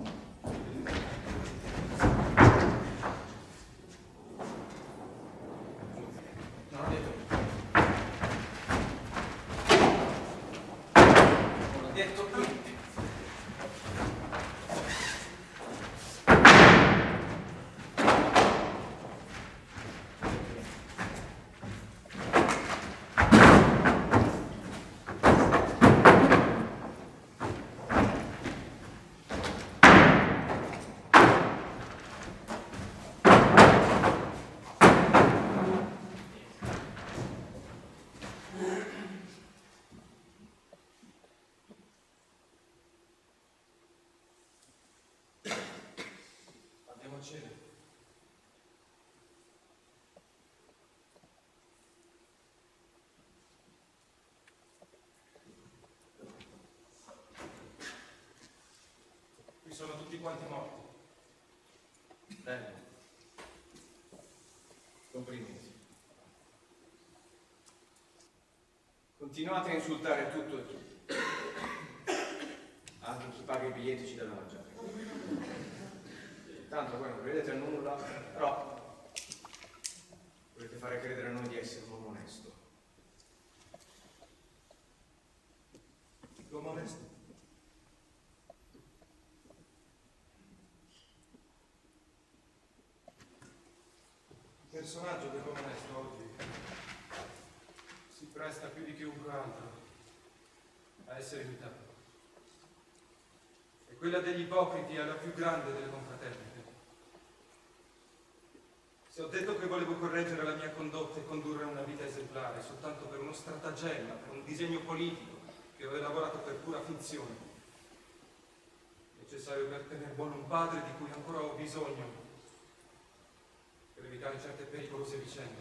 Non ho detto. Non ho detto niente. Andiamo a cena. Qui sono tutti quanti morti. Bello. Complimenti. Continuate a insultare tutto e tutti. Anche chi paga i biglietti ci deve mangiare. Tanto voi non credete a nulla, però volete fare credere a noi di essere un uomo onesto. L'uomo onesto. Il personaggio dell'uomo onesto oggi si presta più di chiunque altro a essere imitato. E quella degli ipocriti è la più grande delle confraternite. Se ho detto che volevo correggere la mia condotta e condurre una vita esemplare soltanto per uno stratagemma, per un disegno politico che ho elaborato per pura finzione, necessario per tenere buono un padre di cui ancora ho bisogno per evitare certe pericolose vicende.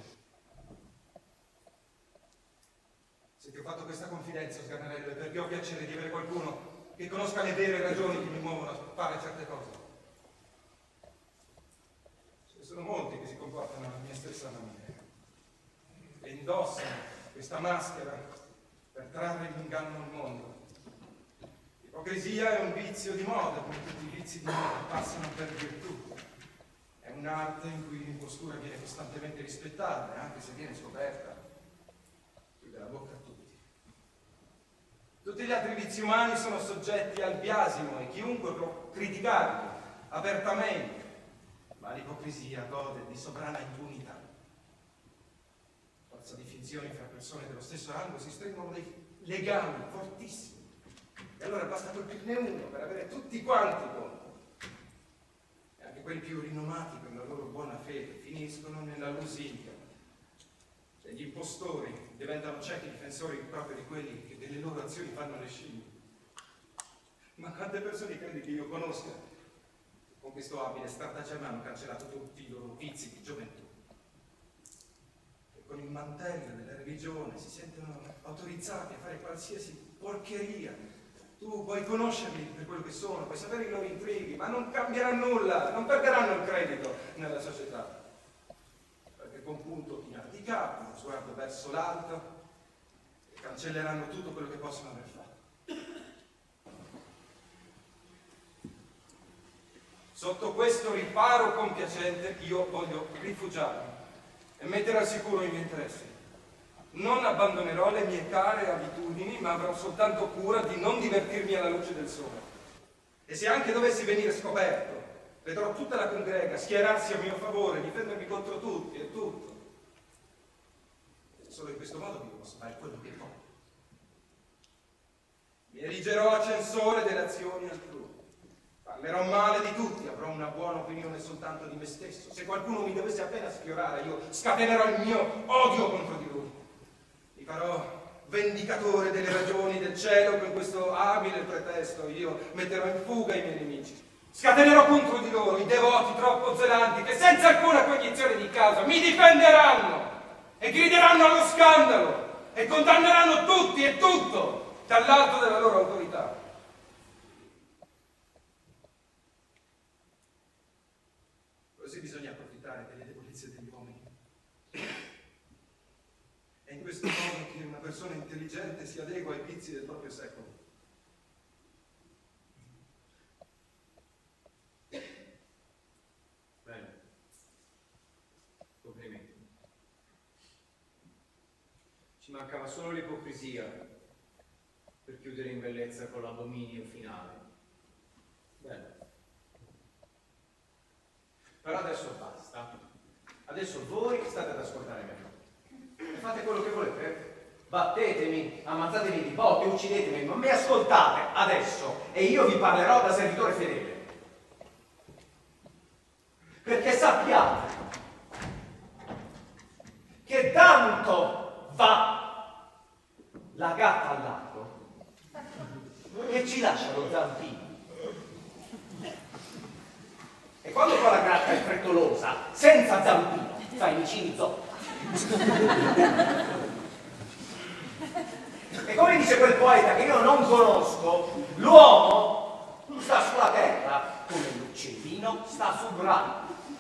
Se ti ho fatto questa confidenza, Sganarello, è perché ho piacere di avere qualcuno che conosca le vere ragioni che mi muovono a fare certe cose. Ce ne sono molti che si comportano alla mia stessa maniera. E indossano questa maschera per trarre l'inganno al mondo. L'ipocrisia è un vizio di moda, come tutti i vizi di moda passano per virtù. È un'arte in cui l'impostura viene costantemente rispettata, anche se viene scoperta. Chiude la bocca a tutti. Tutti gli altri vizi umani sono soggetti al biasimo e chiunque può criticarli apertamente, ma l'ipocrisia gode di sovrana impunità. A forza di finzioni fra persone dello stesso rango si stringono dei legami fortissimi. E allora basta colpirne uno per avere tutti quanti contro. E anche quelli più rinomati per la loro buona fede finiscono nella lusinga. E gli impostori diventano ciechi difensori proprio di quelli che delle loro azioni fanno le scimmie. Ma quante persone credi che io conosca con questo abile stratagemma hanno cancellato tutti i loro vizi di gioventù? E con il mantello della religione si sentono autorizzati a fare qualsiasi porcheria. Tu puoi conoscerli per quello che sono, puoi sapere i loro intrighi, ma non cambierà nulla, non perderanno il credito nella società. Perché con punto chinato di capo, uno sguardo verso l'alto, cancelleranno tutto quello che possono aver fatto. Sotto questo riparo compiacente io voglio rifugiarmi e mettere al sicuro i miei interessi. Non abbandonerò le mie care abitudini, ma avrò soltanto cura di non divertirmi alla luce del sole. E se anche dovessi venire scoperto, vedrò tutta la congrega schierarsi a mio favore, difendermi contro tutti e tutto. Solo in questo modo io posso fare quello che voglio. Mi erigerò a censore delle azioni altrui. Parlerò male di tutti, avrò una buona opinione soltanto di me stesso. Se qualcuno mi dovesse appena sfiorare, io scatenerò il mio odio contro di lui. Mi farò vendicatore delle ragioni del cielo con questo abile pretesto. Io metterò in fuga i miei nemici. Scatenerò contro di loro i devoti troppo zelanti che senza alcuna cognizione di causa mi difenderanno e grideranno allo scandalo e condanneranno tutti e tutto dall'alto della loro autorità. Così bisogna approfittare delle debolezze degli uomini. È in questo modo che una persona intelligente si adegua ai vizi del proprio secolo. Bene. Complimenti. Ci mancava solo l'ipocrisia per chiudere in bellezza con l'abominio finale. Bene. Però adesso basta. Adesso voi state ad ascoltare me. E fate quello che volete. Battetemi, ammazzatemi di botte, uccidetemi, ma mi ascoltate adesso e io vi parlerò da servitore fedele. Perché sappiate che tanto va la gatta al lago che ci lascia lo zampino. E quando poi la gatta è frettolosa, senza zampino, fa i vicini zoppa. E come dice quel poeta che io non conosco, l'uomo sta sulla terra come l'uccellino sta sul ramo.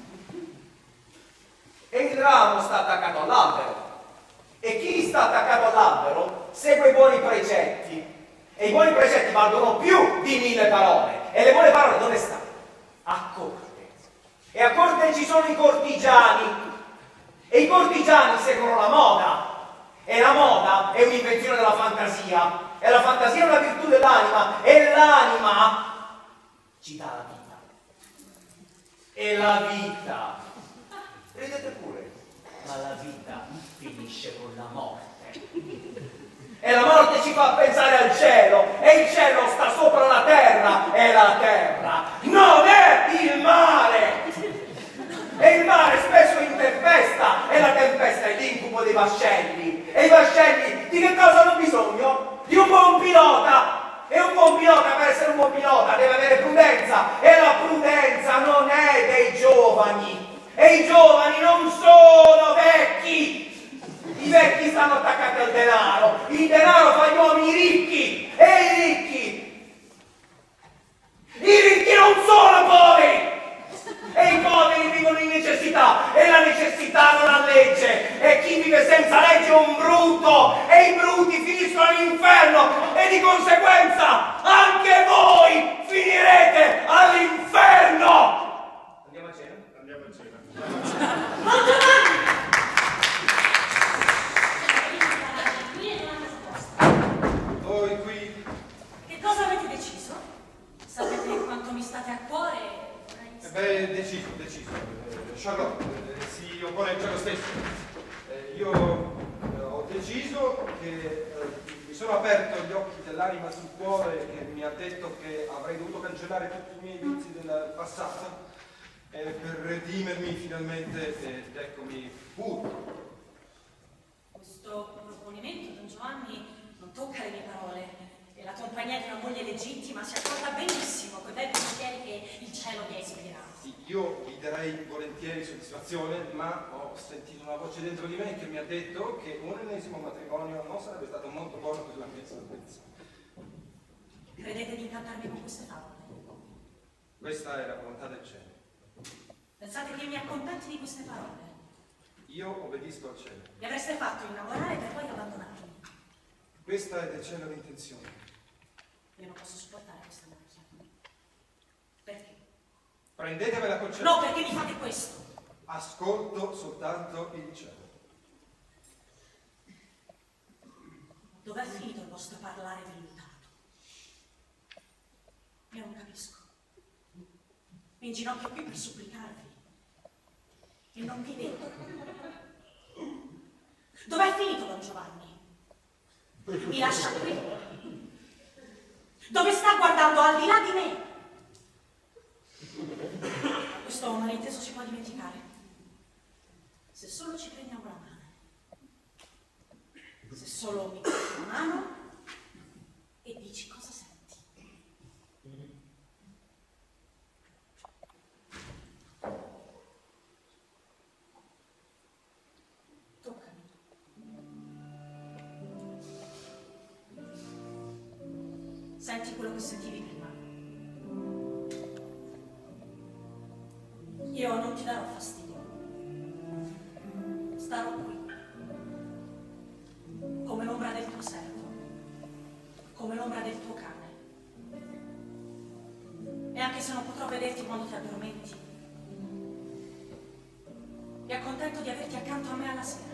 E il ramo sta attaccato all'albero. E chi sta attaccato all'albero segue i buoni precetti. E i buoni precetti valgono più di 1000 parole. E le buone parole dove stanno? A corte. E a corte ci sono i cortigiani. E i cortigiani seguono la moda. E la moda è un'invenzione della fantasia. E la fantasia è una virtù dell'anima. E l'anima ci dà la vita. E la vita, ridete pure, ma la vita finisce con la morte. E la morte ci fa pensare al cielo. E il cielo sta sopra la terra. E la terra non è il mare. E il mare spesso è in tempesta, e la tempesta è l'incubo dei vascelli. E i vascelli di che cosa hanno bisogno? Di un buon pilota. E un buon pilota, per essere un buon pilota, deve avere prudenza. E la prudenza non è dei giovani. E i giovani non sono vecchi. I vecchi stanno attaccati al denaro. Il denaro fa gli uomini ricchi. E i ricchi non sono poveri. E i poveri vivono in necessità, e la necessità non ha legge, e chi vive senza legge è un e i bruti finiscono all'inferno e di conseguenza anche voi finirete all'inferno! Andiamo a cena? Andiamo a cena. Oh, Giovanni! Voi qui? Che cosa avete deciso? Sapete quanto mi state a cuore? Deciso. Charlotte si oppone al cielo stesso. Io ho deciso che mi sono aperto gli occhi dell'anima sul cuore che mi ha detto che avrei dovuto cancellare tutti i miei vizi del passato per redimermi finalmente ed eccomi puro. Questo proponimento, Don Giovanni, non tocca le mie parole. E la compagnia di una moglie legittima si accorda benissimo quei bei pensieri che il cielo mi ha ispirato. Sì, io vi darei volentieri soddisfazione, ma ho sentito una voce dentro di me che mi ha detto che un ennesimo matrimonio non sarebbe stato molto buono per la mia salvezza. Credete di incantarmi con queste favole? Questa è la volontà del cielo. Pensate che mi accontenti di queste parole? Io obbedisco al cielo. Mi avreste fatto innamorare per poi abbandonarmi. Questa è del cielo l'intenzione. Io non posso sopportare questa macchia. Perché? Prendetevela col cielo. No, perché mi fate questo? Ascolto soltanto il cielo. Dov'è finito il vostro parlare vellutato? Io non capisco. Mi inginocchio qui per supplicarvi. E non vi vedo. Dov'è finito Don Giovanni? Mi lascia qui. Dove sta guardando al di là di me? Questo malinteso si può dimenticare. Se solo ci prendiamo la mano. Se solo mi prendi la mano e dici cosa senti. Toccami. Senti quello che sentivi prima. Io non ti darò fastidio. Starò qui. Come l'ombra del tuo servo. Come l'ombra del tuo cane. E anche se non potrò vederti quando ti addormenti, mi accontento di averti accanto a me alla sera.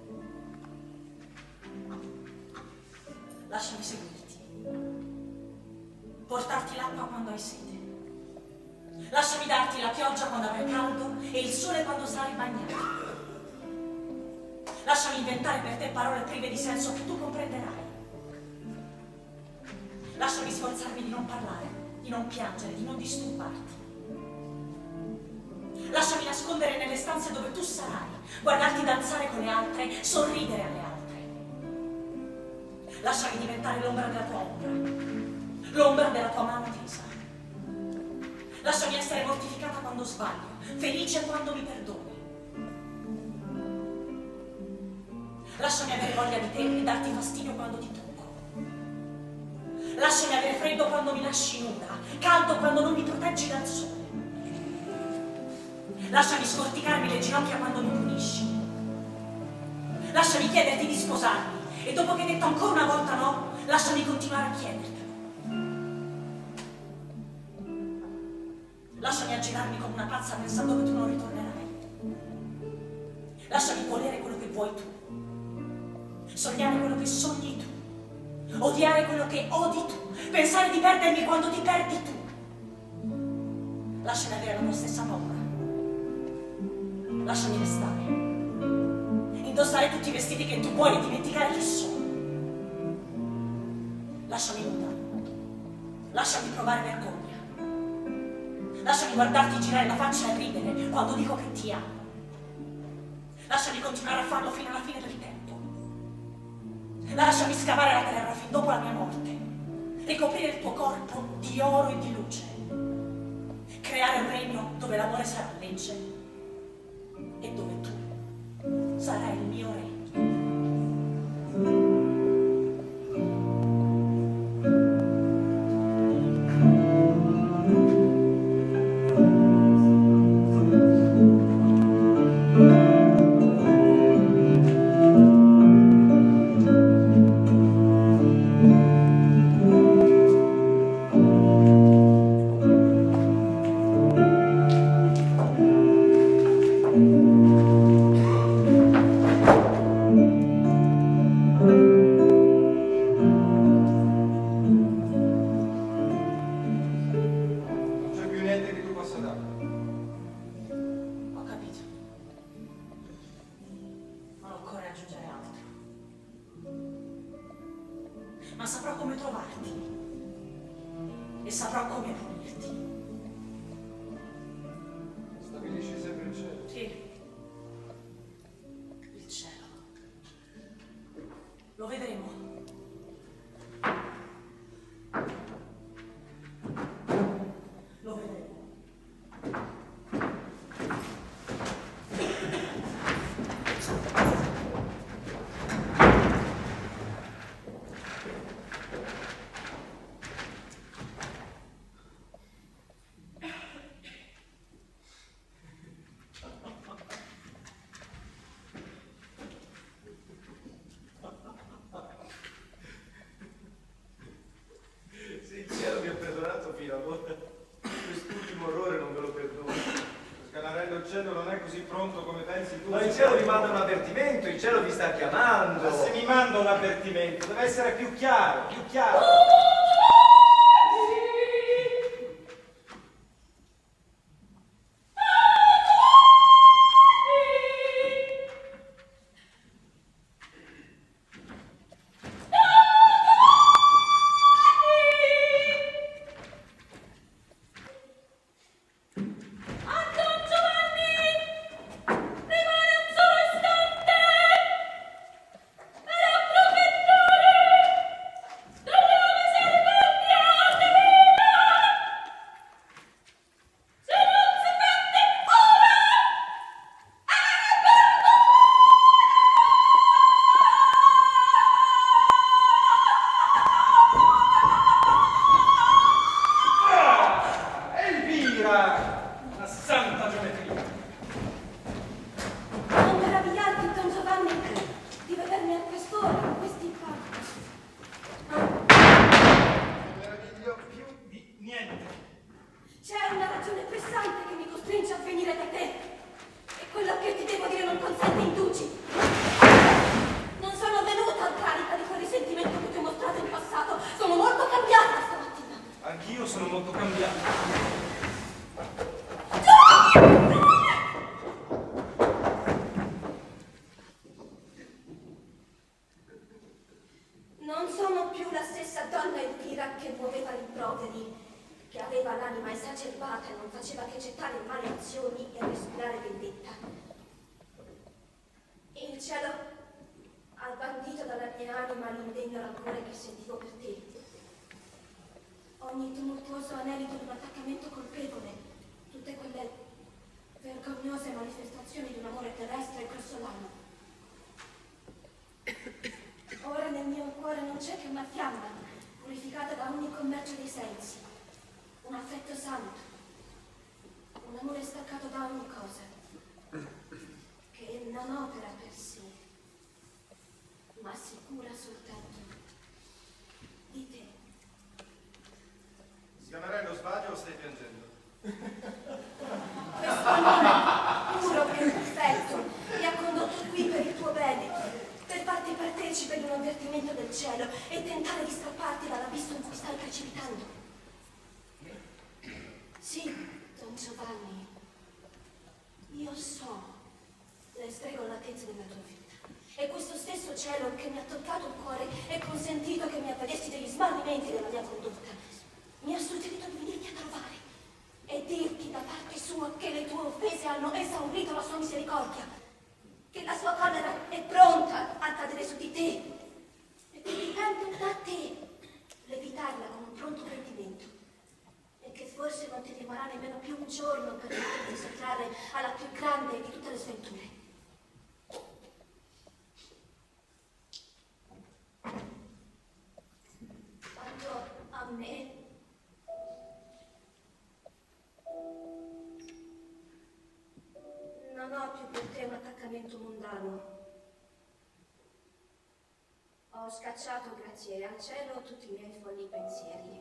Lasciami seguirti. Portarti l'acqua quando hai sete. Lasciami darti la pioggia quando avrai caldo e il sole quando sarai bagnato. Lasciami inventare per te parole prive di senso che tu comprenderai. Lasciami sforzarmi di non parlare, di non piangere, di non disturbarti. Lasciami nascondere nelle stanze dove tu sarai, guardarti danzare con le altre, sorridere alle altre. Lasciami diventare l'ombra della tua ombra, l'ombra della tua mano tesa. Lasciami essere mortificata quando sbaglio, felice quando mi perdoni. Lasciami avere voglia di te e darti fastidio quando ti tocco. Lasciami avere freddo quando mi lasci nuda, caldo quando non mi proteggi dal sole. Lasciami scorticarmi le ginocchia quando mi punisci. Lasciami chiederti di sposarmi e dopo che hai detto ancora una volta no, lasciami continuare a chiedertelo. Lasciami aggirarmi come una pazza pensando che tu non ritornerai. Lasciami volere quello che vuoi tu. Sognare quello che sogni tu. Odiare quello che odi tu. Pensare di perdermi quando ti perdi tu. Lasciami avere la tua stessa paura. Lasciami restare. Indossare tutti i vestiti che tu vuoi e dimenticare chi sono. Lasciami nuda. Lasciami provare vergogna. Lasciami guardarti girare la faccia e ridere quando dico che ti amo. Lasciami continuare a farlo fino alla fine del tempo. Lasciami scavare la terra fin dopo la mia morte. Ricoprire il tuo corpo di oro e di luce. Creare un regno dove l'amore sarà legge e dove tu sarai il mio regno. ma saprò come trovarti e saprò come punirti. Stabilisci sempre il cielo. Sì, il cielo. Lo vedremo. Lo vedremo. Se il cielo mi ha perdonato fino ad ora, quest'ultimo orrore non ve lo perdono. Scanarello, il cielo non è così pronto come pensi tu. Ma il cielo vi manda un avvertimento, il cielo vi sta chiamando. Ma se mi manda un avvertimento, deve essere più chiaro, più chiaro. Una santa geometria. Non meravigliarti, Don Giovanni, di vedermi a quest'ora, in questi panni. Non mi meraviglio più di niente. C'è una ragione pressante che mi costringe a venire da te. E quello che ti devo dire non consente indugi. Non sono venuta a carica di quel risentimento che ti ho mostrato in passato. Sono molto cambiata stamattina. Anch'io sono molto cambiato. Non sono più la stessa donna Elvira che muoveva rimproveri, che aveva l'anima esacerbata e non faceva che gettare maledizioni e respirare vendetta. Il cielo ha bandito dalla mia anima l'indegno rancore che sentivo per te. Ogni tumultuoso anelito di un attaccamento colpevole, tutte quelle vergognose manifestazioni di un amore terrestre e grossolano. Ora nel mio cuore non c'è che una fiamma, purificata da ogni commercio dei sensi, un affetto santo, un amore staccato da ogni cosa, che non opera per sé, ma si cura soltanto di te. Scanarello, sbaglio o stai piangendo? Questo amore puro e perfetto mi ha condotto qui per il tuo bene, per farti partecipe di un avvertimento del cielo e tentare di strapparti dall'abisso in cui stai precipitando. Sì, Don Giovanni, io so le stregolatezze della tua vita. E questo stesso cielo che mi ha toccato il cuore e consentito che mi avvedessi degli smarrimenti della mia condotta, mi ha suggerito di venirti a trovare e dirti da parte sua che le tue offese hanno esaurito la sua misericordia, che la sua collera è pronta a cadere su di te e che dipende da te l'evitarla con un pronto pentimento e che forse non ti rimarrà nemmeno più un giorno per poterti sottrarre alla più grande di tutte le sventure. Quanto a me, non ho più per te un attaccamento mondano. Ho scacciato, grazie al cielo, tutti i miei folli pensieri.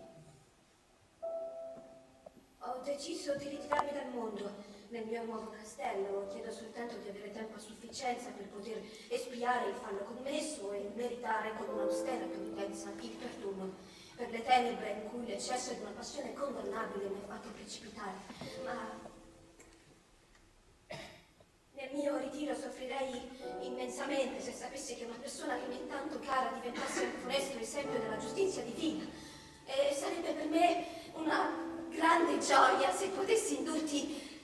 Ho deciso di ritirarmi dal mondo. Nel mio nuovo castello chiedo soltanto di avere tempo a sufficienza per poter espiare il fallo commesso e meritare con un'austera penitenza il perdono per le tenebre in cui l'eccesso di una passione condannabile mi ha fatto precipitare. Ma Nel mio ritiro soffrirei immensamente se sapessi che una persona che mi è tanto cara diventasse un funesto esempio della giustizia divina. E sarebbe per me una grande gioia se potessi indurti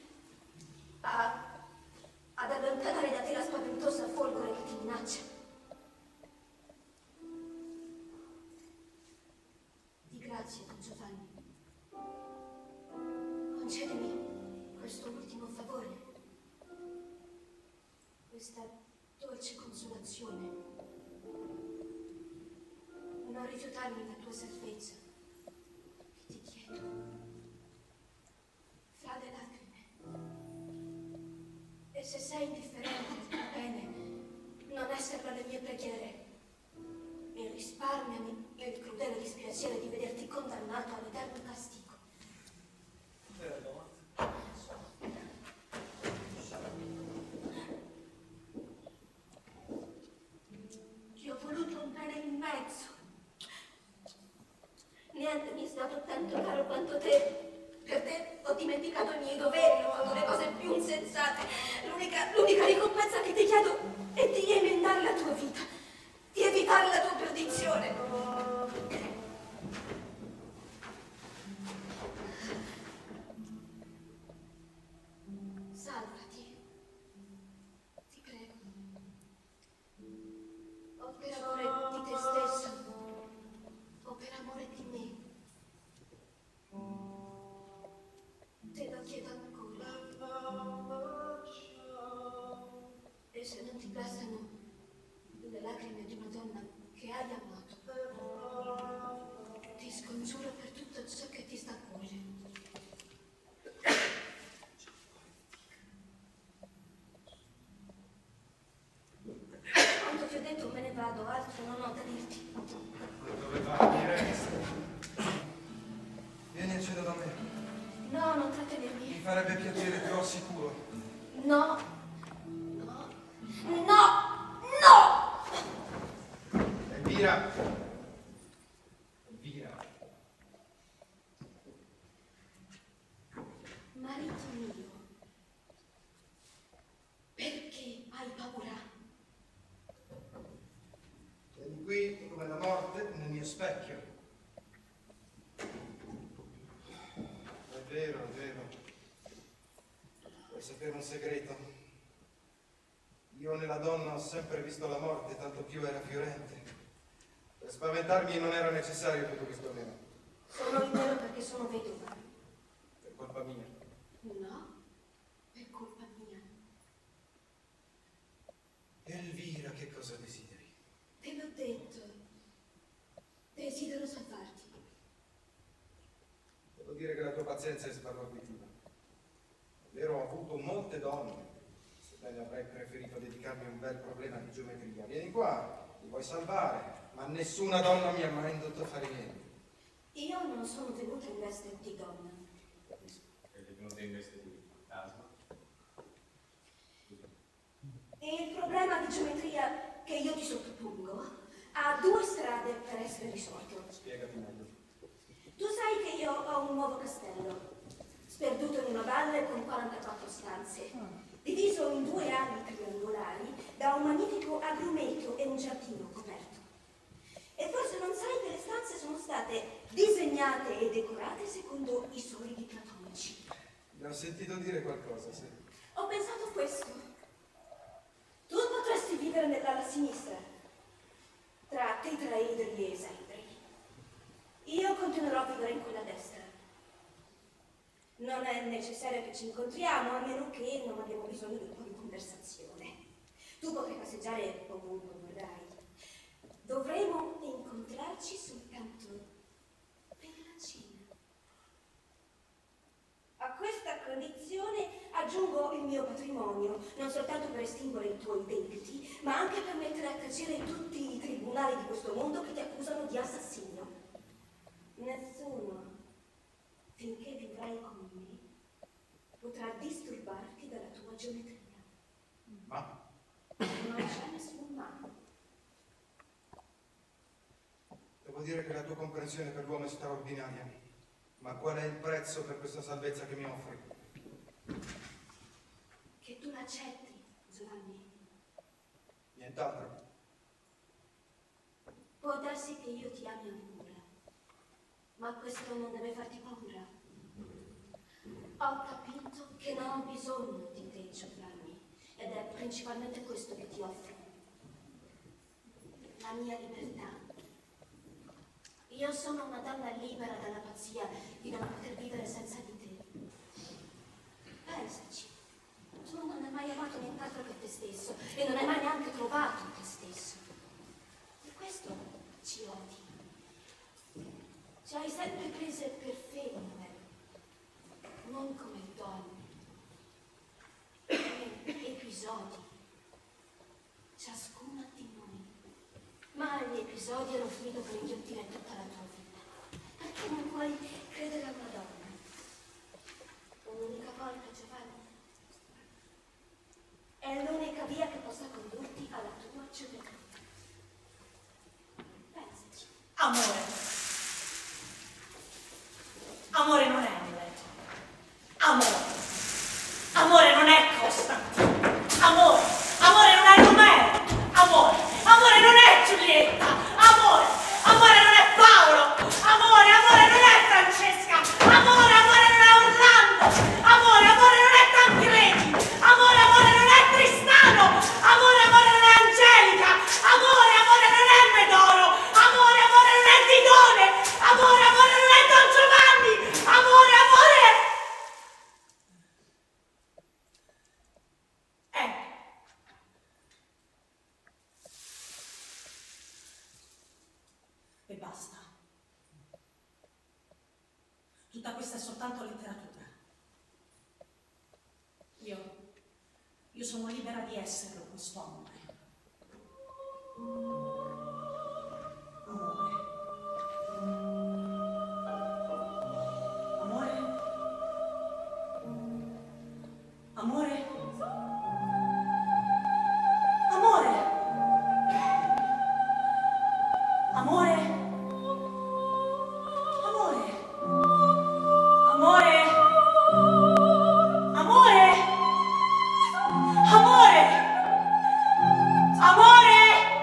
ad allontanare da te la spaventosa folgore che ti minaccia. Di grazia, Don Giovanni, concedimi questo ultimo favore, questa dolce consolazione. Non rifiutarmi la tua salvezza, che ti chiedo, fra le lacrime. E se sei indifferente, va bene non esserlo alle mie preghiere, e risparmiami il crudele dispiacere di vederti condannato all'eterno castigo. Ti ho voluto un bene immenso. Niente mi è stato tanto caro quanto te. Per te ho dimenticato i miei doveri, ho fatto le cose più insensate. L'unica ricompensa che ti chiedo è di emendare la tua vita, di evitare la tua perdizione. Salvati, ti prego. O per amore di te stesso, o per amore di me. Te lo chiedo ancora. E se non ti bastano le lacrime di una donna che hai amato, ti scongiuro per tutto ciò che ti sta a cuore. Quanto ti ho detto me ne vado, altro non ho da dirti. Dove vai? Resta. Vieni a cena da me. No, non trattenermi. Mi farebbe piacere, te lo assicuro. No. No. No. No! Elvira! Elvira! Marito mio, perché hai paura? Vieni qui come la morte nel mio specchio. È vero, è vero. Vuoi sapere un segreto? Io nella donna ho sempre visto la morte, tanto più era fiorente. Per spaventarmi non era necessario tutto questo nero. Sono in nero perché sono vedova. Per colpa mia. No, per colpa mia. Elvira, che cosa desideri? Te l'ho detto. Desidero salvarti. Devo dire che la tua pazienza è sbalorditiva. È vero, ho avuto molte donne. Sebbene avrei preferito dedicarmi a un bel problema di geometria. Vieni qua, ti vuoi salvare, ma nessuna donna mi ha mai indotto a fare niente. Io non sono venuta in veste di donna. Capisco, è venuta in veste di asma. E il problema di geometria che io ti sottopongo ha due strade per essere risolto. Spiegati meglio. Tu sai che io ho un nuovo castello, sperduto in una valle con 44 stanze, diviso in 2 ali triangolari da un magnifico agrumeto e un giardino coperto. E forse non sai che le stanze sono state disegnate e decorate secondo i solidi platonici. Ne ho sentito dire qualcosa, sì. Ho pensato questo. Tu potresti vivere nell'ala sinistra, tra tetraedri e esaedri. Io continuerò a vivere in quella destra. Non è necessario che ci incontriamo, a meno che non abbiamo bisogno di un po' di conversazione. Tu potrai passeggiare ovunque vorrai. Dovremo incontrarci soltanto per la cena. A questa condizione aggiungo il mio patrimonio, non soltanto per estinguere i tuoi debiti, ma anche per mettere a tacere tutti i tribunali di questo mondo che ti accusano di assassinio. Nessuno, finché vivrai con me, potrà disturbarti dalla tua geometria. Ma? Non c'è nessun ma. Devo dire che la tua comprensione per l'uomo è straordinaria. Ma qual è il prezzo per questa salvezza che mi offri? Che tu l'accetti. Giovanni? Nient'altro. Può darsi che io ti ami ancora, ma questo non deve farti paura. Ho capito che non ho bisogno di te, Giovanni, ed è principalmente questo che ti offro. La mia libertà. Io sono una donna libera dalla pazzia di non poter vivere senza di te. Pensaci, tu non hai mai amato nient'altro che te stesso e non hai mai neanche trovato te stesso. Per questo ci odi. Ci hai sempre prese per femmine, non come donne, come episodi, ciascuna di noi. Ma gli episodi hanno finito per inghiottire tutta la tua vita. Perché non puoi credere a una donna? Un'unica volta, Giovanni. È l'unica via che possa condurti alla tua gioventù. Pensaci. Amore. Amore non è Hamlet. Amore. Amore non è Costantino. Amore. Amore non è Romeo. Amore. Amore non è Giulietta. Amore. Amore non è Paolo. Amore. Amore non è Francesca. Amore. Amore non è Orlando. Amore. Amore non è Tancredi. Amore. Amore non è Tristano. Amore. Amore non è Angelica. Amore. Amore non è Medoro. Amore. Amore non è Didone. Amore. Amore non è Don Giovanni. Amore. Amore. E basta. Tutta questa è soltanto letteratura. Io sono libera di esserlo, questo amore. Amore. Amore. Amore. Amore. Amore. Amore. Amore. Amore. Amore. Amore.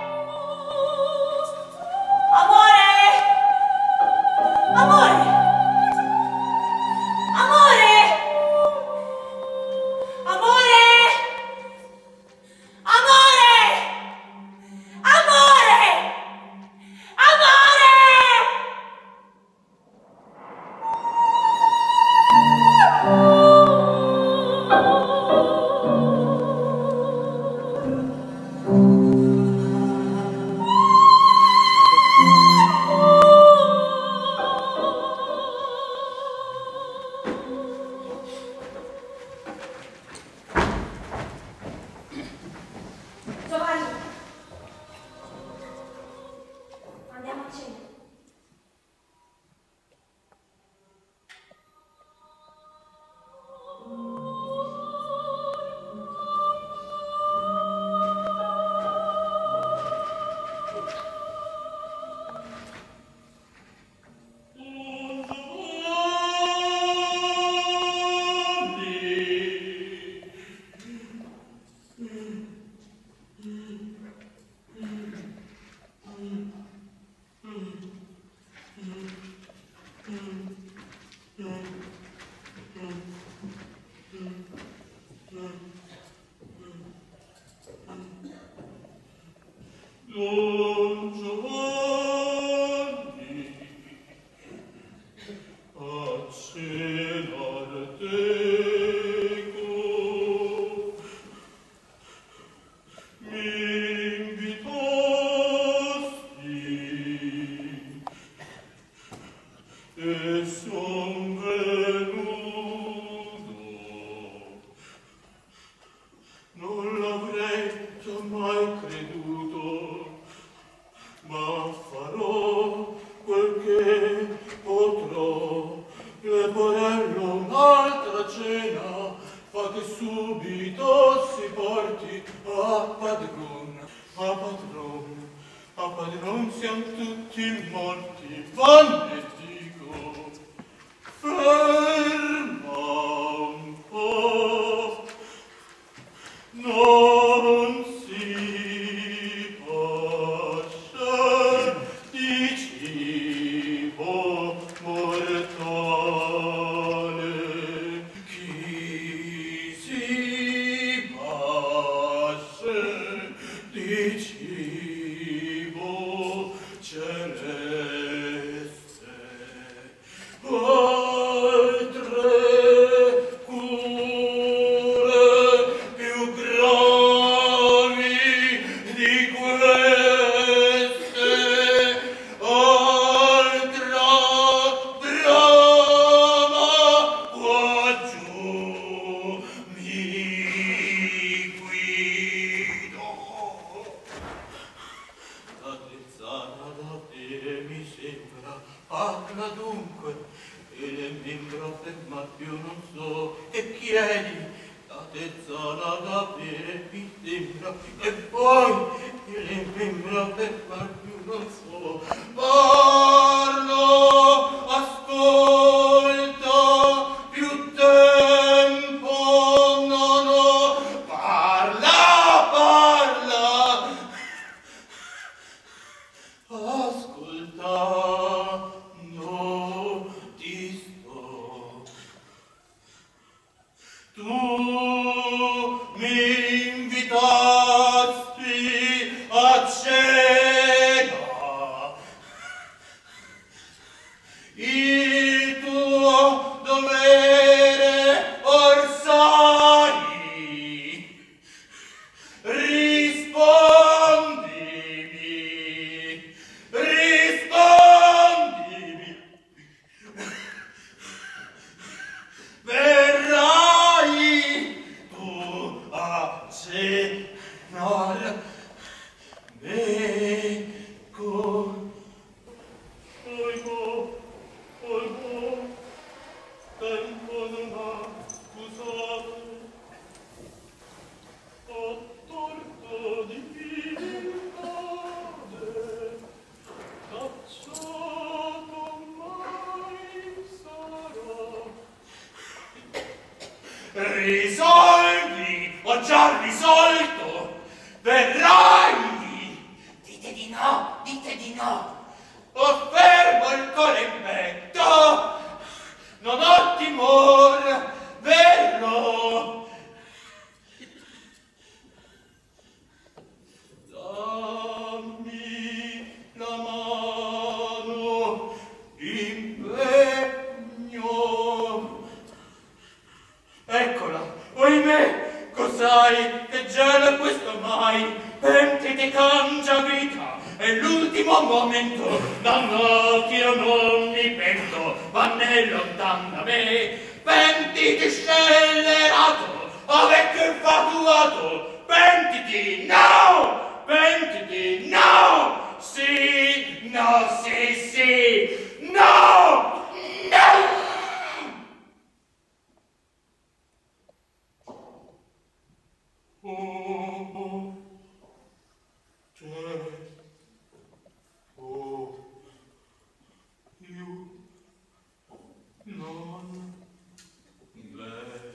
Don Giovanni, a cenar teco, mi invitasti e son venuto. Non l'avrei mai creduto, ma farò quel che potrò. Leporello un'altra cena, fa che subito si porti a padron, a padron, a padron, siamo tutti morti. Vanne dico, ferma un po', no. parla dunque, e le membra ferma più non so, e chiedi la tezzana da bere, mi sembra, e poi, e le membra ferma più non so, parlo, ascolta, più tempo non ho, parla, ascoltando ti sto. Tu mi invitasti a cena, il tuo dovere orsai, rispondimi, verrai tu a cenar meco. Oigo, tempo non ha scusato, ho torto di vivere, cacciato mai sarò. Risolvi, ho già risolto, verrai! Dite di no, dite di no. Ho fermo il cuore in petto, non ho timor, vero? Dammi la mano, impegno. Eccola, oimè, cos'hai che gela questo mai? Pentiti cangia vita, è l'ultimo momento, dannati io non mi pento, vanne lontan da me. Pentiti scellerato, o vecchio infatuato, pentiti no, pentiti no, sì, no, sì, sì, no, no. Io non le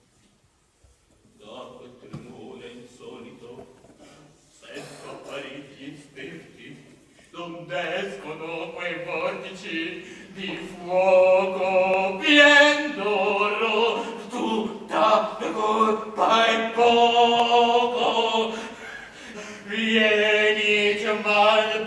da quel tremore insolito sento appariti spiriti donde escono quei vortici di fuoco pien d'oro, tutta la colpa è poco. Vieni, c'è un mal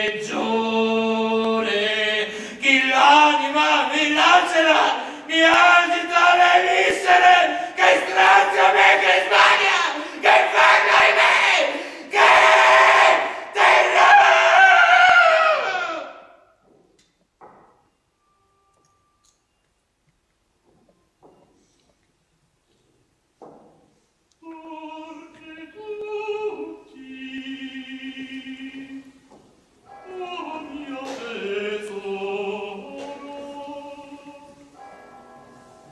peggiore, chi l'anima mi lacera, mi agita le viscere, che strazia me, che sbaglia, che inferno in me, che terrore! Perché tutti, oh mio tesoro,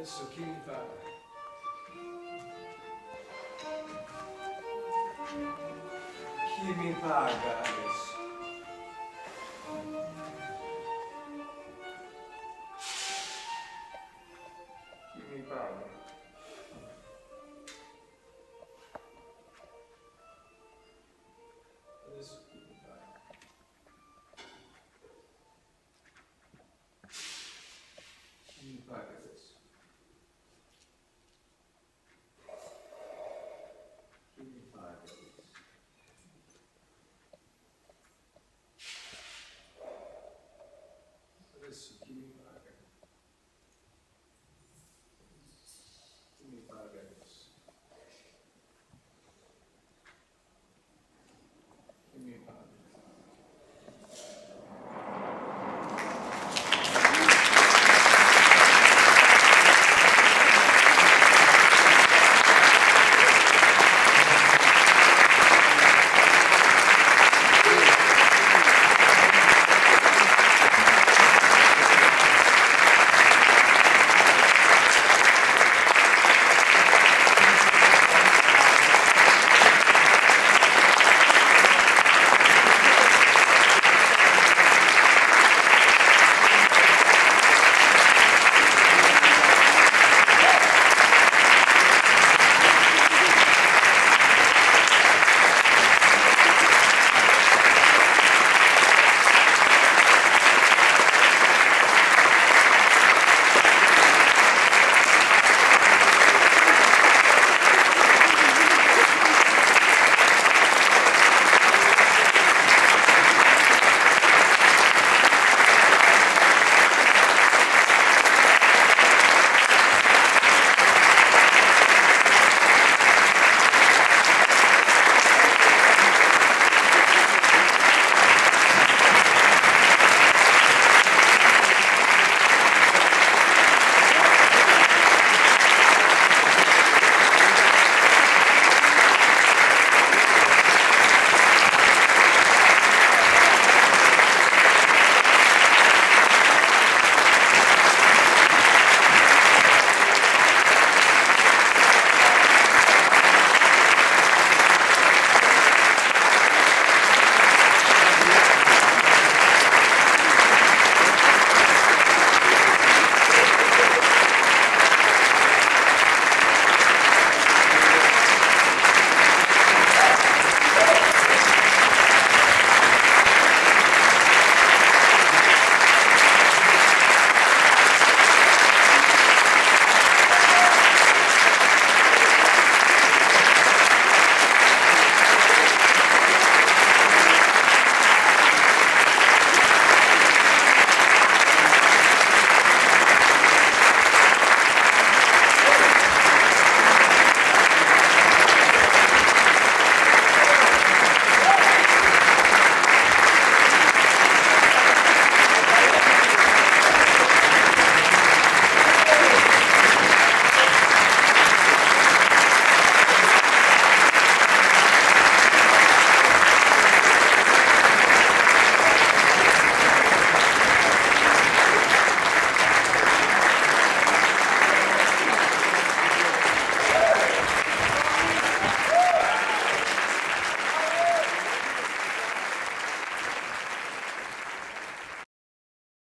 adesso chi mi paga? Chi mi paga adesso?